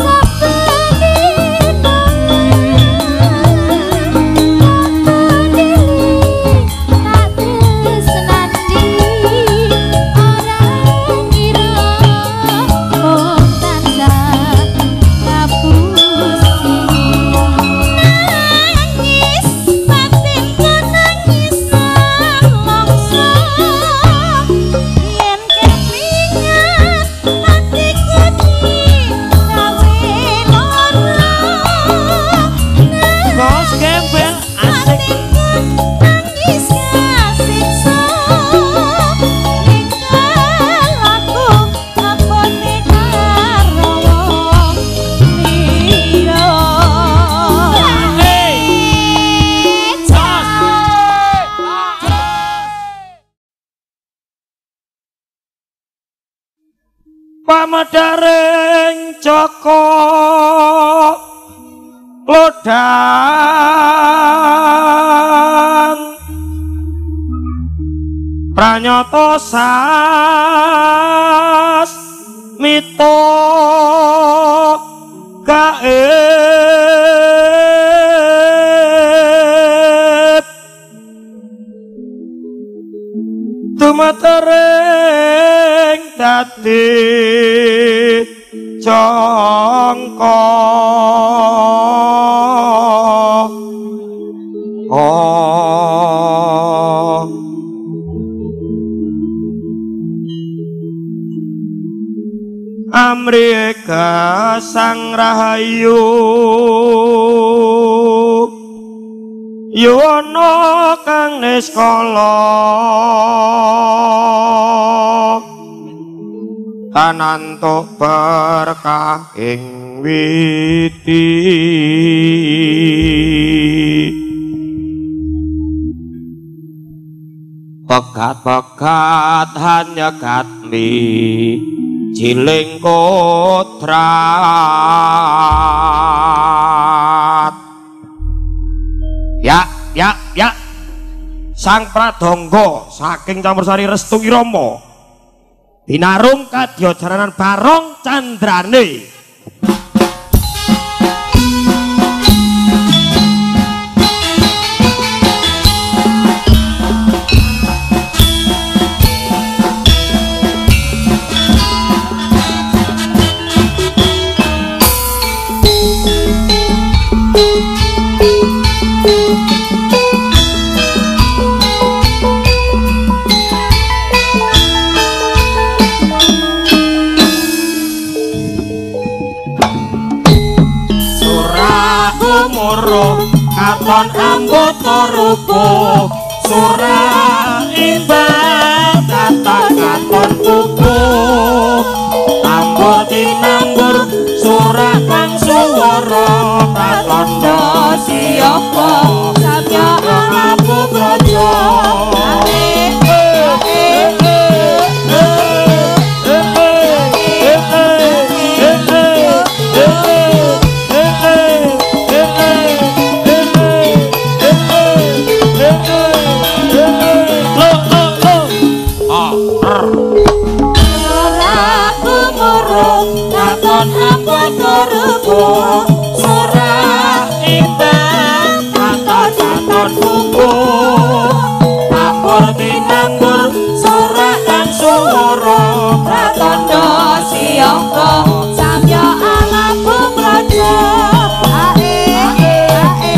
Bos gembel asik. Pamadaring Joko Lodang Pranyata sas mito gaib tumatering dadi jangka oh Amrika sang rahayu Yono kang niskala tanantuk berkah ing witi pegat-pegat hanya katmi ciling kotrat ya ya ya sang pradangga saking Campursari Restu Irama binarung kadya jaranan barong candrane katon ambata rupa surah imbang katon katon kuku tambur tinambur surah kang suwara pratandha siapa sabya apu brojo surah imbang katon-katon kuku tambur tinambur surah kang suwara pratandha siangka samya alapu praja ae ae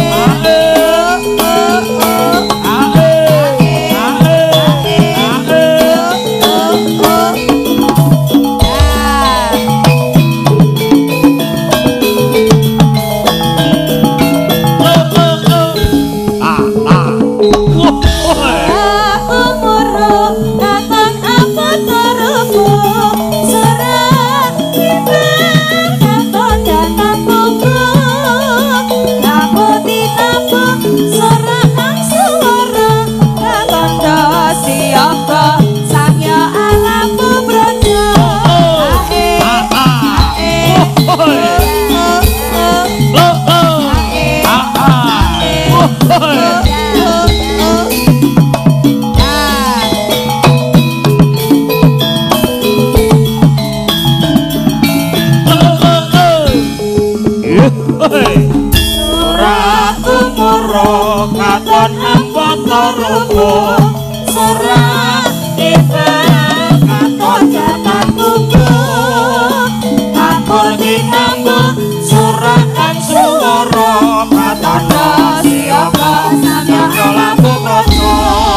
surah ibadah katon jatan buku ampur dinambur surah dan suara katana siapa samya laku koso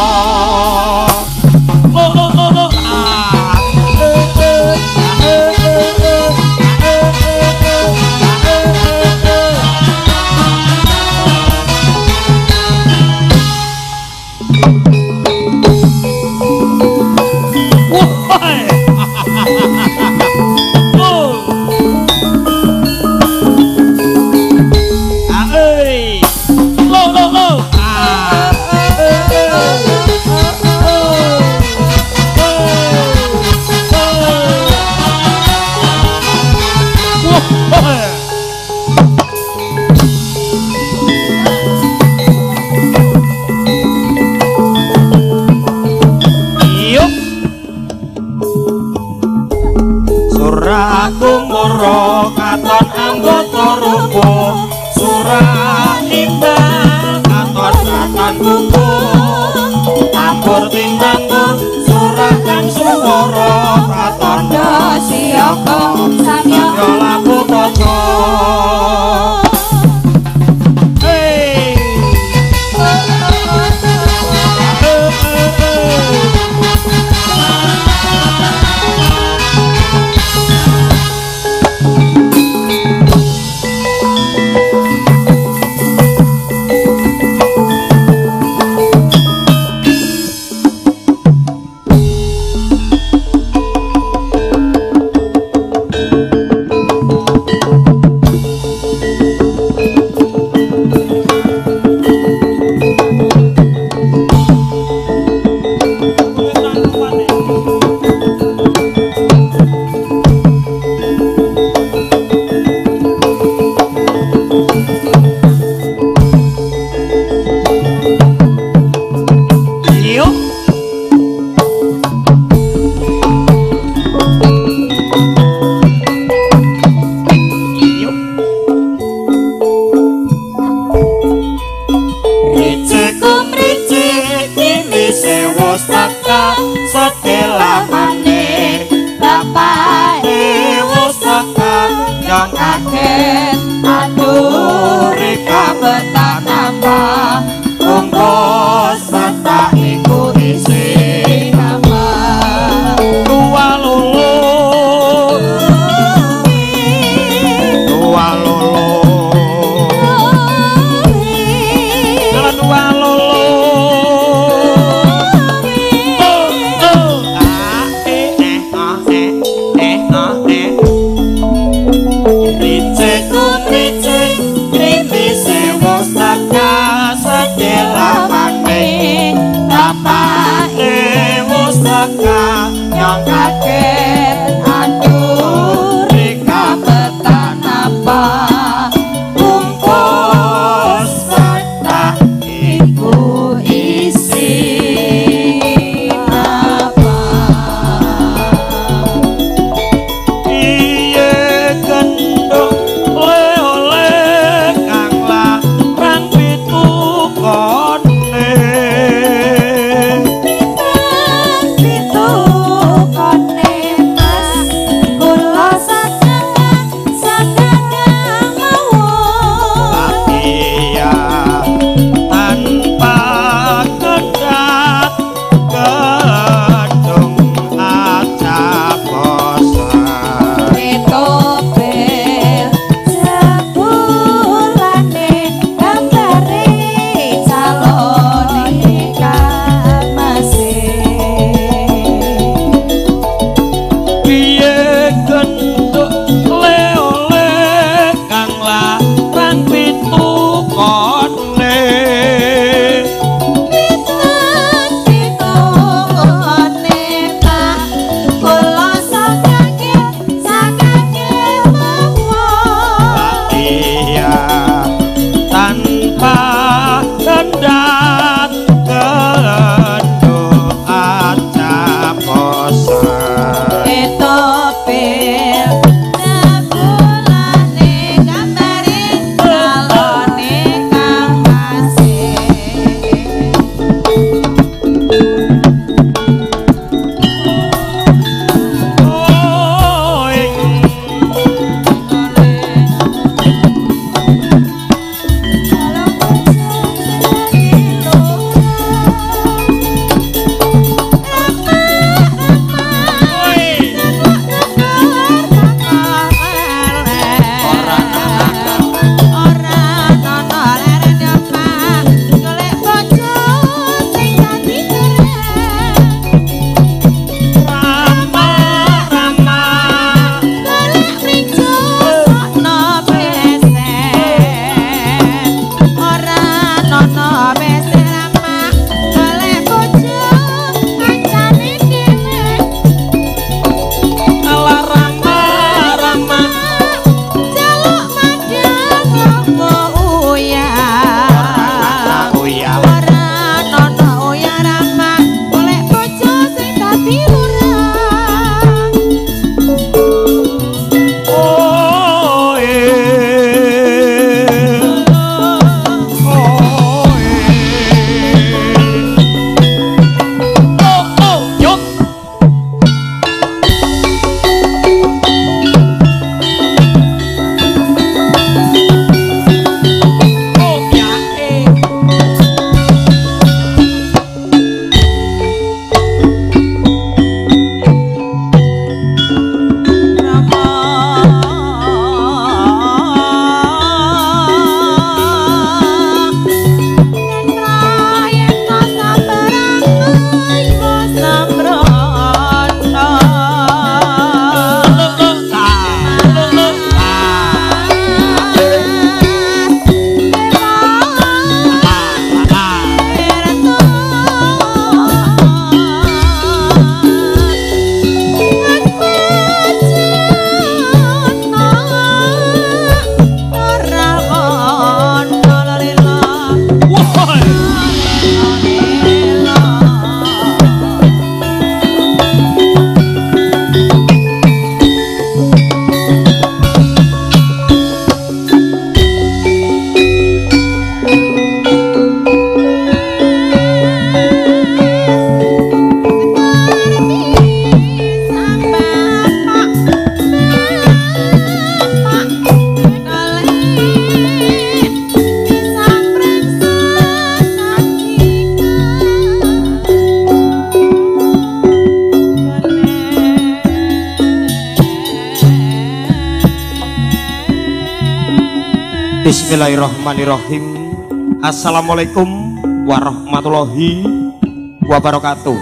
oh oh oh oh ah kumboro katon anggota rupo surah imbal katon katon buku ampur timbangkur surah dan suworo katon dasioko samya laku koso Bismillahirrahmanirrahim. Assalamualaikum warahmatullahi wabarakatuh.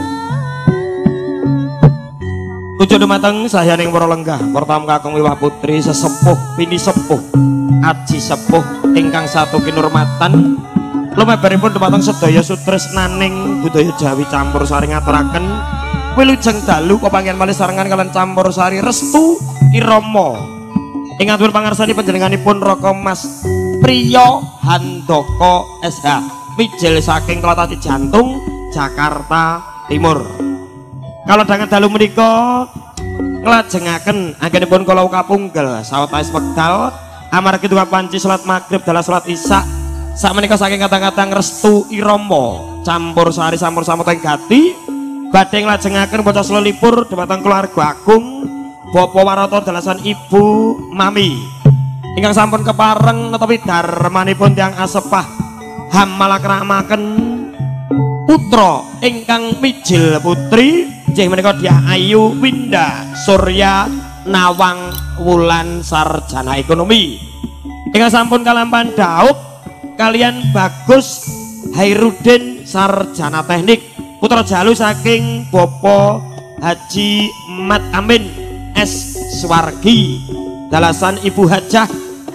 Tujuh dumateng sahayaning para lenggah pertam kakung wiwah putri sesepuh pini sepuh aji sepuh ingkang satu kinurmatan lumebaripun dumateng sedaya sutresnaning budaya Jawi campur sari ngaturaken wilujeng dalu pepanggihan malih sarengan kalian campur sari restu irama ing atur pangarsani panjenenganipun Raka Mas Priyo Handoko S H mijil saking Klatah Cijantung Jakarta Timur. Kalau dengan dalu menika nglajengaken anggenipun kula kapungkel sawetawis wekdal amargi duka panci salat maghrib dalah salat isya sakmenika saking kata-kata restu irama campur sari sampur samuteng gati badhe nglajengaken bocah selelipur dhumateng keluarga agung Bapak Warata dalasan Ibu Mami ingkang sampun kepareng netapi darmanipun tiyang asepah hamalakramaken putra ingkang mijil putri inggih menika Dyah Ayu Winda Surya Nawang Wulan sarjana ekonomi ingkang sampun kalampahan daup kalian Bagus Hairudin sarjana teknik putra jalu saking Bapak Haji Mat Amin S Swargi dalasan Ibu Hajah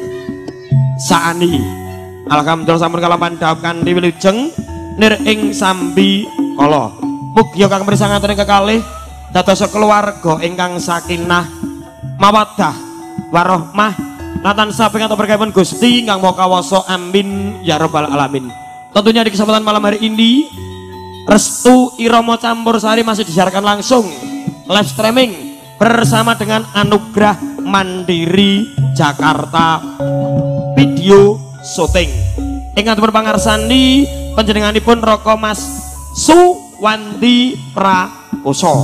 Saani. Alhamdulillah sampun kalampahan daup kanthi wilujeng nir ing sambi kala. Mugi kang mirsangantene kekalih dados keluarga ingkang sakinah mawaddah warahmah lan tansah pingatah berkahipun Gusti ingkang Maha Kawasa amin ya rabbal alamin. Tentunya di kesempatan malam hari ini restu irama campur sari masih disiarkan langsung live streaming bersama dengan Anugrah Mandiri Jakarta video syuting ingkang dipun pangarsani panjenenganipun Raka Mas Suwandi Prakoso.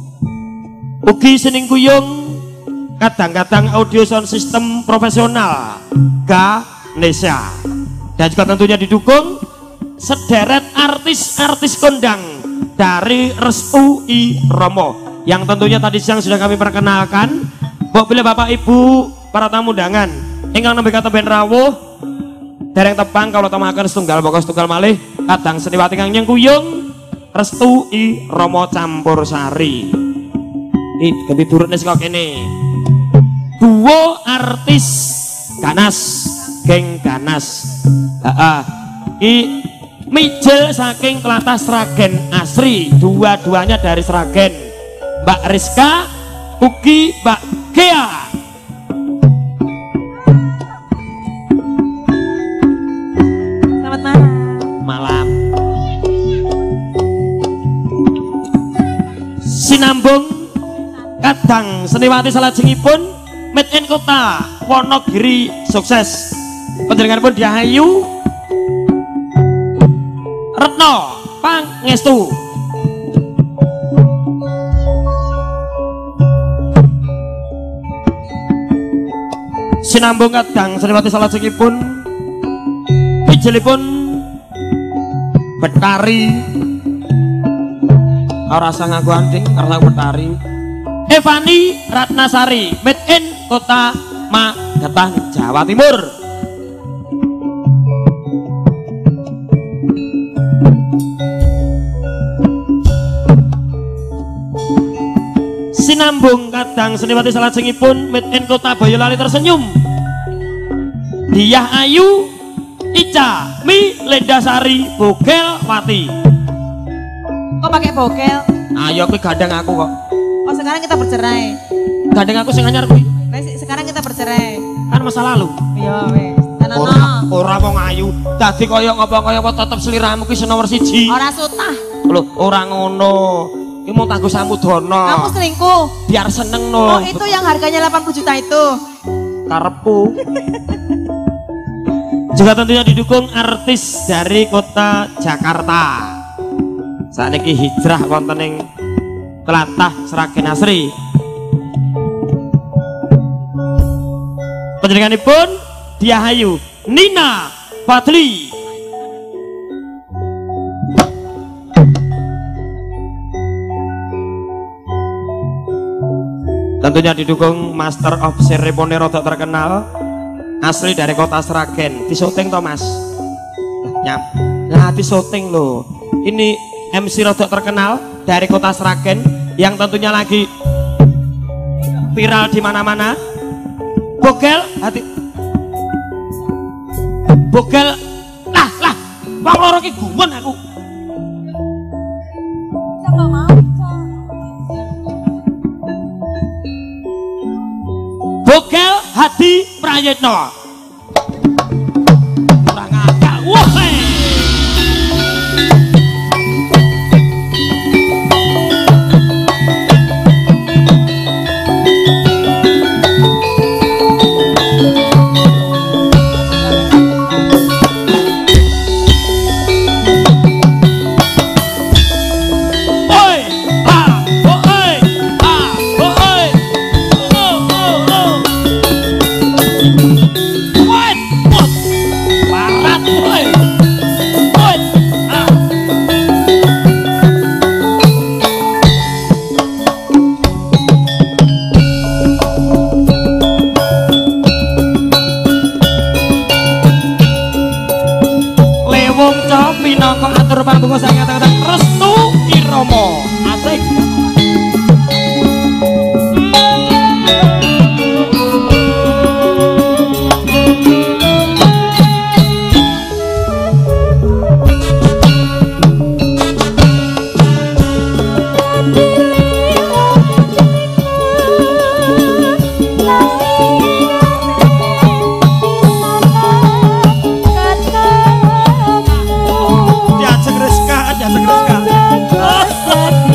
Ugi sining kuyung kadang-kadang audio sound system profesional Ganesha dan juga tentunya didukung sederet artis-artis kondang dari Restu Irama yang tentunya tadi siang sudah kami perkenalkan. Bila Bapak Ibu para tamu undangan ingkang nembe kata ben rawuh dereng tepang kalau tamaken setunggal pokok setunggal malih kadang seniwati kang nyengkuyung Restu Irama campur sari. Ini ganti turunnya saka kene. Duo artis ganas, geng ganas. Heeh. I mijil saking Klatah Sragen Asri, dua-duanya dari Sragen. Mbak Rizka, ugi Mbak Gea. Selamat malam. Malam. Sinambung kadang seniwati salajengipun made in kota Wonogiri sukses panjenenganipun Dyah Ayu Retno Pangestu. Sinambung kadang seniwati salajengipun mijilipun Betari ora sang ngaku anting karena Betari Evani Ratnasari made in kota Magetan Jawa Timur. Sinambung kadang seniwati salajengipun made in kota Boyolali tersenyum Dyah Ayu Ica Mi Lendasari Bogelwati. Kok pakai bokel? Ayo aku gandeng aku kok. Oh sekarang kita bercerai. Gandeng aku sing anyar kuwi. Wes sekarang kita bercerai. Kan masa lalu. Iya wes. Tenono. Ora ora wong ayu. Dadi kaya ngapa kaya apa tetep sliramu ki nomor siji. Ora sutah. Lho, ora ngono. Ki mau tangguh Samudana. Kamu selingkuh. Biar seneng no. Oh itu yang harganya delapan puluh juta itu. Karepku. Juga tentunya didukung artis dari kota Jakarta. Saat ini hijrah wonten ing Klatah Sragen Asri. Panjenenganipun Dyah Ayu Nina Fadli. Tentunya didukung Master of Ceremony rodok terkenal asli dari kota Sragen, di syuting toh mas. Nyam, nah di syuting loh. Ini M C rodok terkenal dari kota Sragen yang tentunya lagi viral di mana-mana. Bogel, hati. Bogel, lah lah, wong loro ki gumun aku. Bogel Hadi Prayitno. Kurang akal. Wah. Panggung saya katakan Restu Iromo asik. Diajak Rizka, diajak Rizka.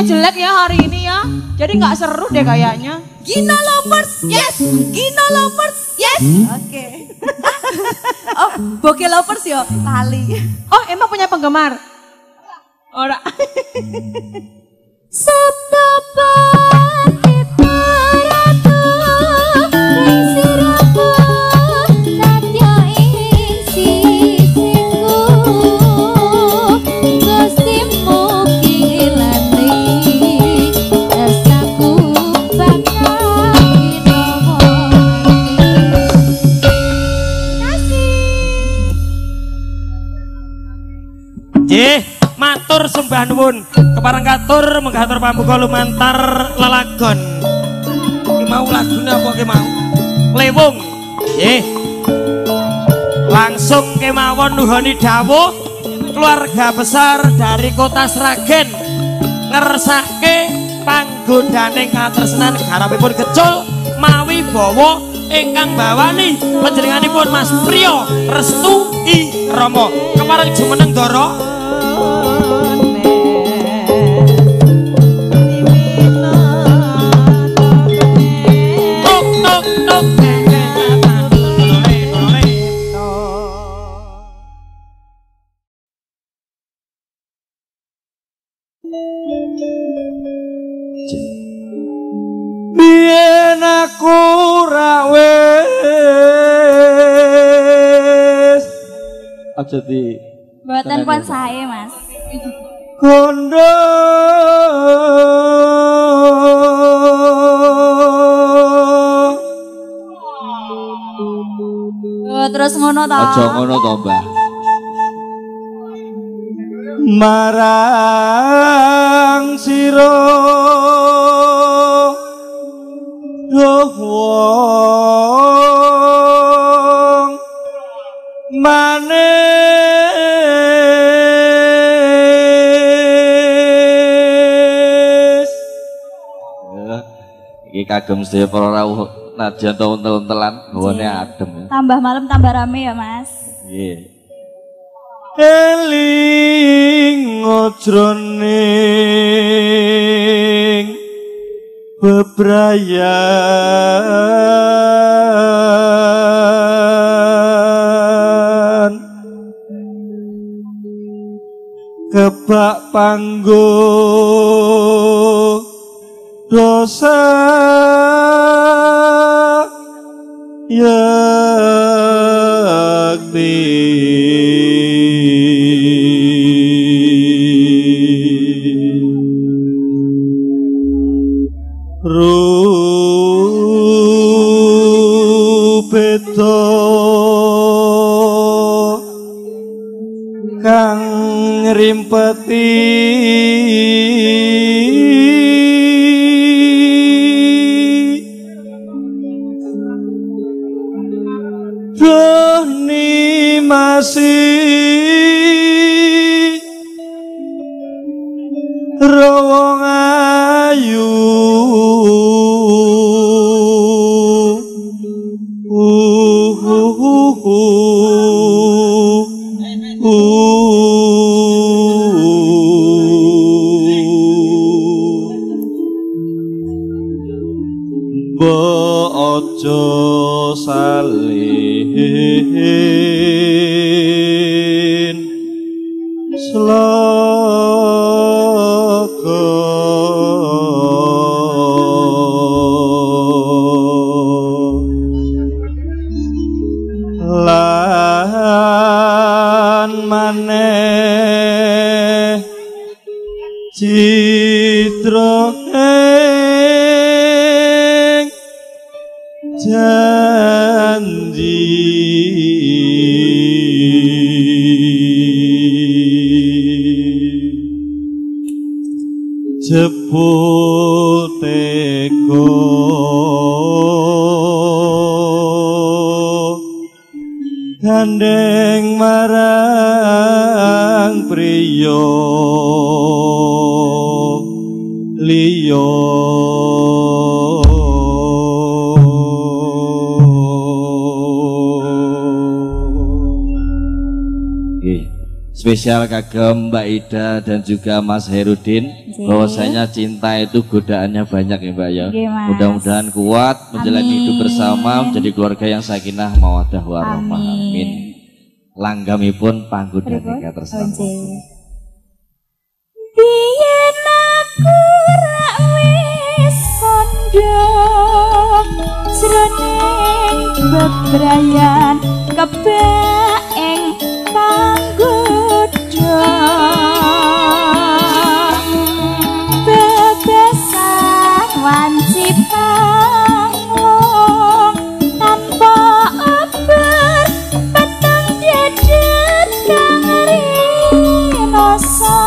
moodnya jelek ya hari ini ya. Jadi nggak seru deh kayaknya. Gina lovers, yes. Gina lovers, yes. Hmm? Oke. Okay. Oh, bokeh lovers yo, lali. Oh, emang punya penggemar? Ora. Nggih, matur sembah nuwun kepareng katur menggatur pambuka lumantar lelagon. Ki mau lagune apa ki mau? Lewung. Nggih. Langsung kemawon nuhoni dawuh keluarga besar dari Kota Sragen ngersake panggondaning katresnan garapipun Kecul mawi bawa ingkang bawani panjenenganipun Mas Priyo Restu Irama. Kepareng jumeneng Dara. Biyen aku ra wis aja di buatan pon saya Mas kondo oh, terus ngono ta aja ngono to Mbah marang sira wong manis iki kagem sedaya para rawuh najan to untel-untelan gawane adem tambah malam tambah rame ya Mas nggih eling ngojroning bebrayan kebak panggo dosa yakti rupeto kang ngrimpeti doni masih rawong ayu uh, uh, uh, uh, uh. Mbok aja salin sloka lan maneh citra ing janji jebul teko gandeng marang priya liya spesial kagem Mbak Ida dan juga Mas Herudin bahwasanya cinta itu godaannya banyak ya Mbak ya. Nggih, Mas. Mudah-mudahan kuat menjalani Amin. hidup bersama menjadi keluarga yang sakinah mawaddah warahmah. Amin. Amin. Langgamipun panggoda terserah. Biyen aku rak wis kondo jroning bebrayan kebak ing panggoda bebesan wanci panggung tanpa obat petang dedet kang rinoso.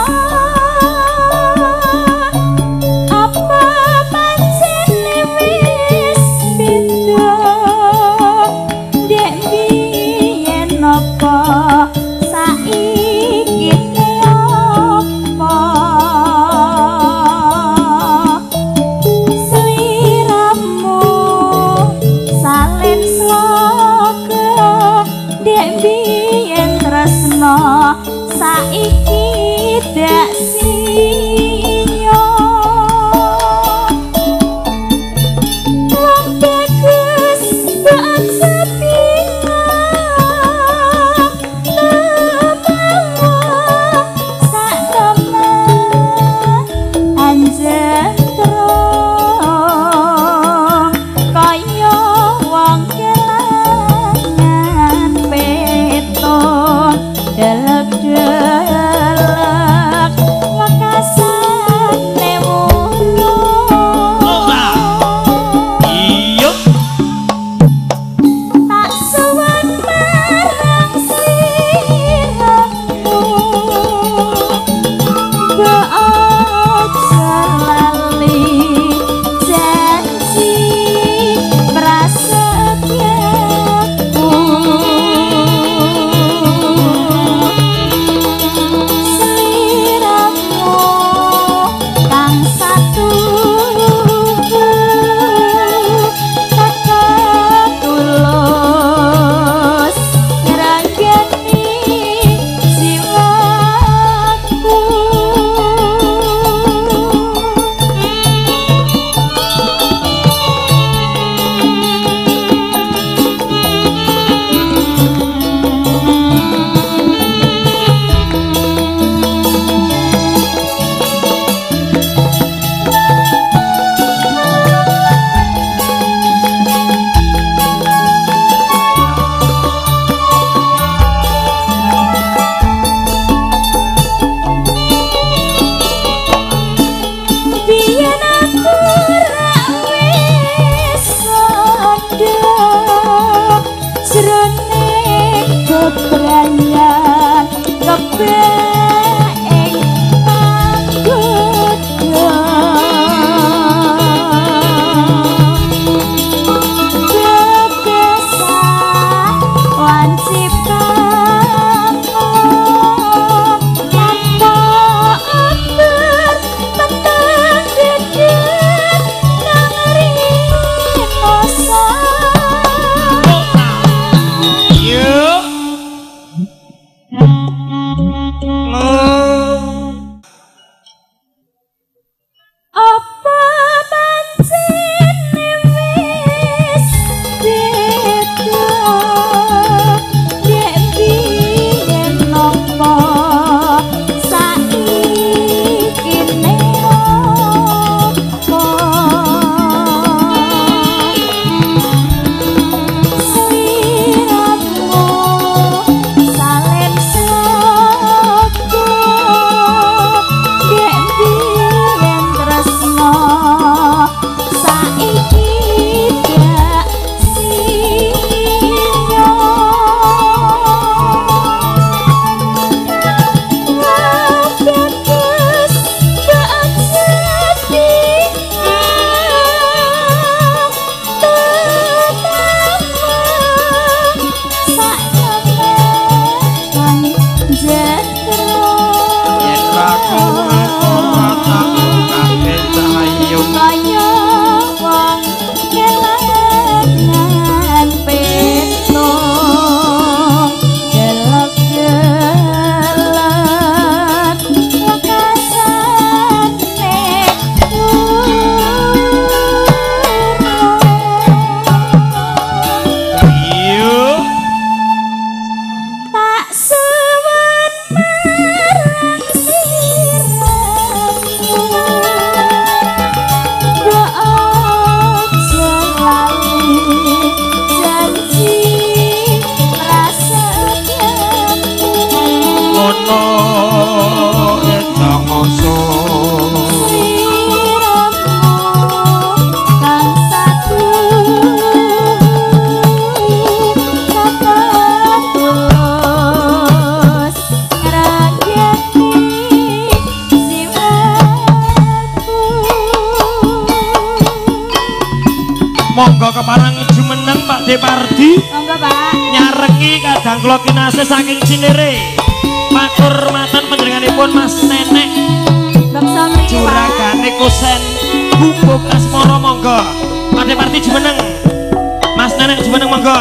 Monggo keparang jumeneng Pak Depardi. Monggo Pak. Nyarengi kadang kula kinasih saking Cinere. Matur maten panjenenganipun Mas Nenek. Beksa mriki Pak. Juragane Kusen Gubuk Asmara monggo. Pak Depardi jumeneng. Mas Nenek jumeneng monggo.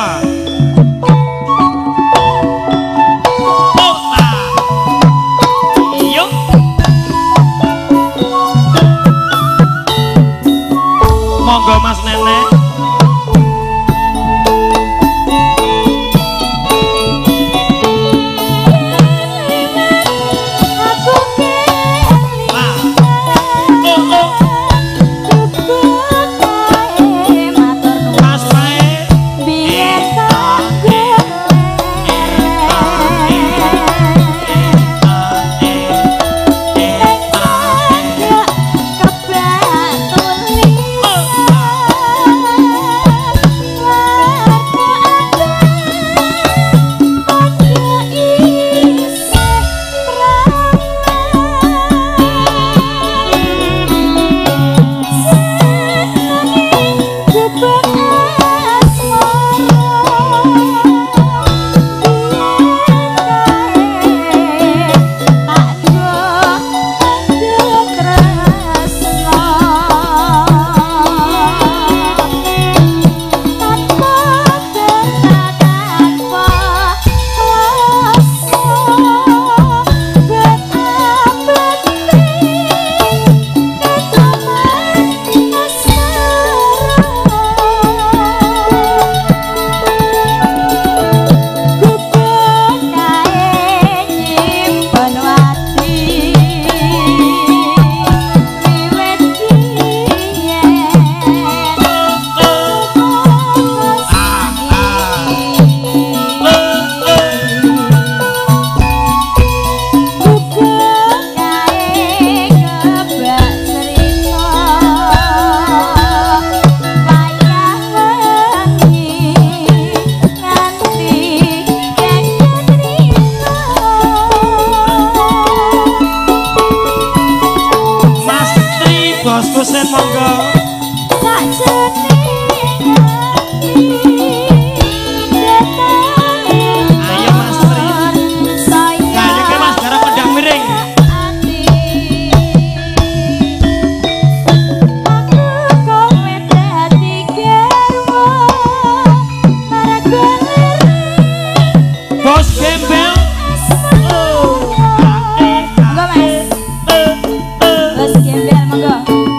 Monggo Mas Nenek. Kusen monggo. Ayo Mas Tri. Kayaknya Mas Garap pedang miring. Bos Gembel. Monggo Mas. Bos Gembel monggo.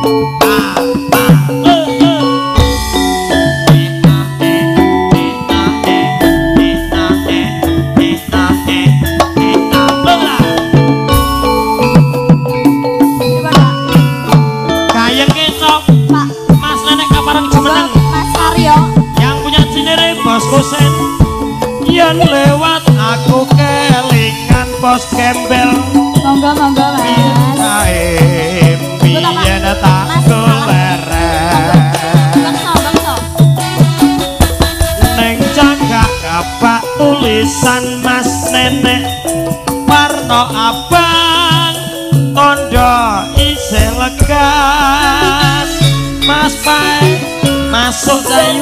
Kusen yen lewat aku kelingan Bos Gembel. Monggo monggo Mas. Kae biyen tak goleren. Neng cagak kapak tulisan Mas Nenek warna abang tondo isih legan. Mas Pai masuk dayu.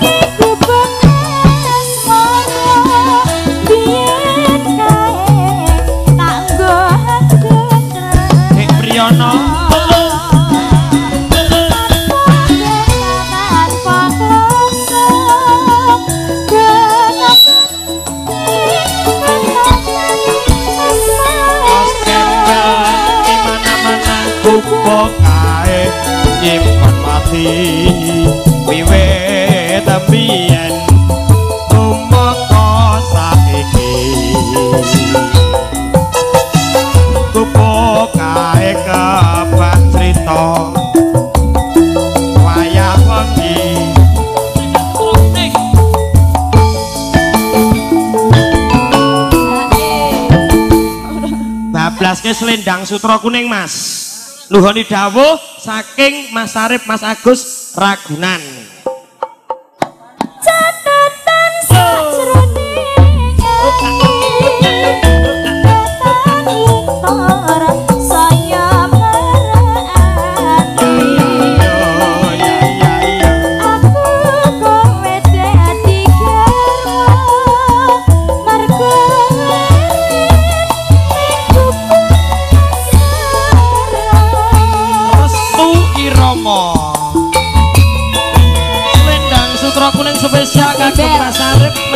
Kae nyimpen mati wiwit biyen tumeka saiki kupo kae kebak crita wayah wengi bablaske selendang sutra kuning Mas. Nuhoni dawuh saking Mas Arif Mas Agus Ragunan. Catatan sajroning saya merati aku spesial kagum Mas Arif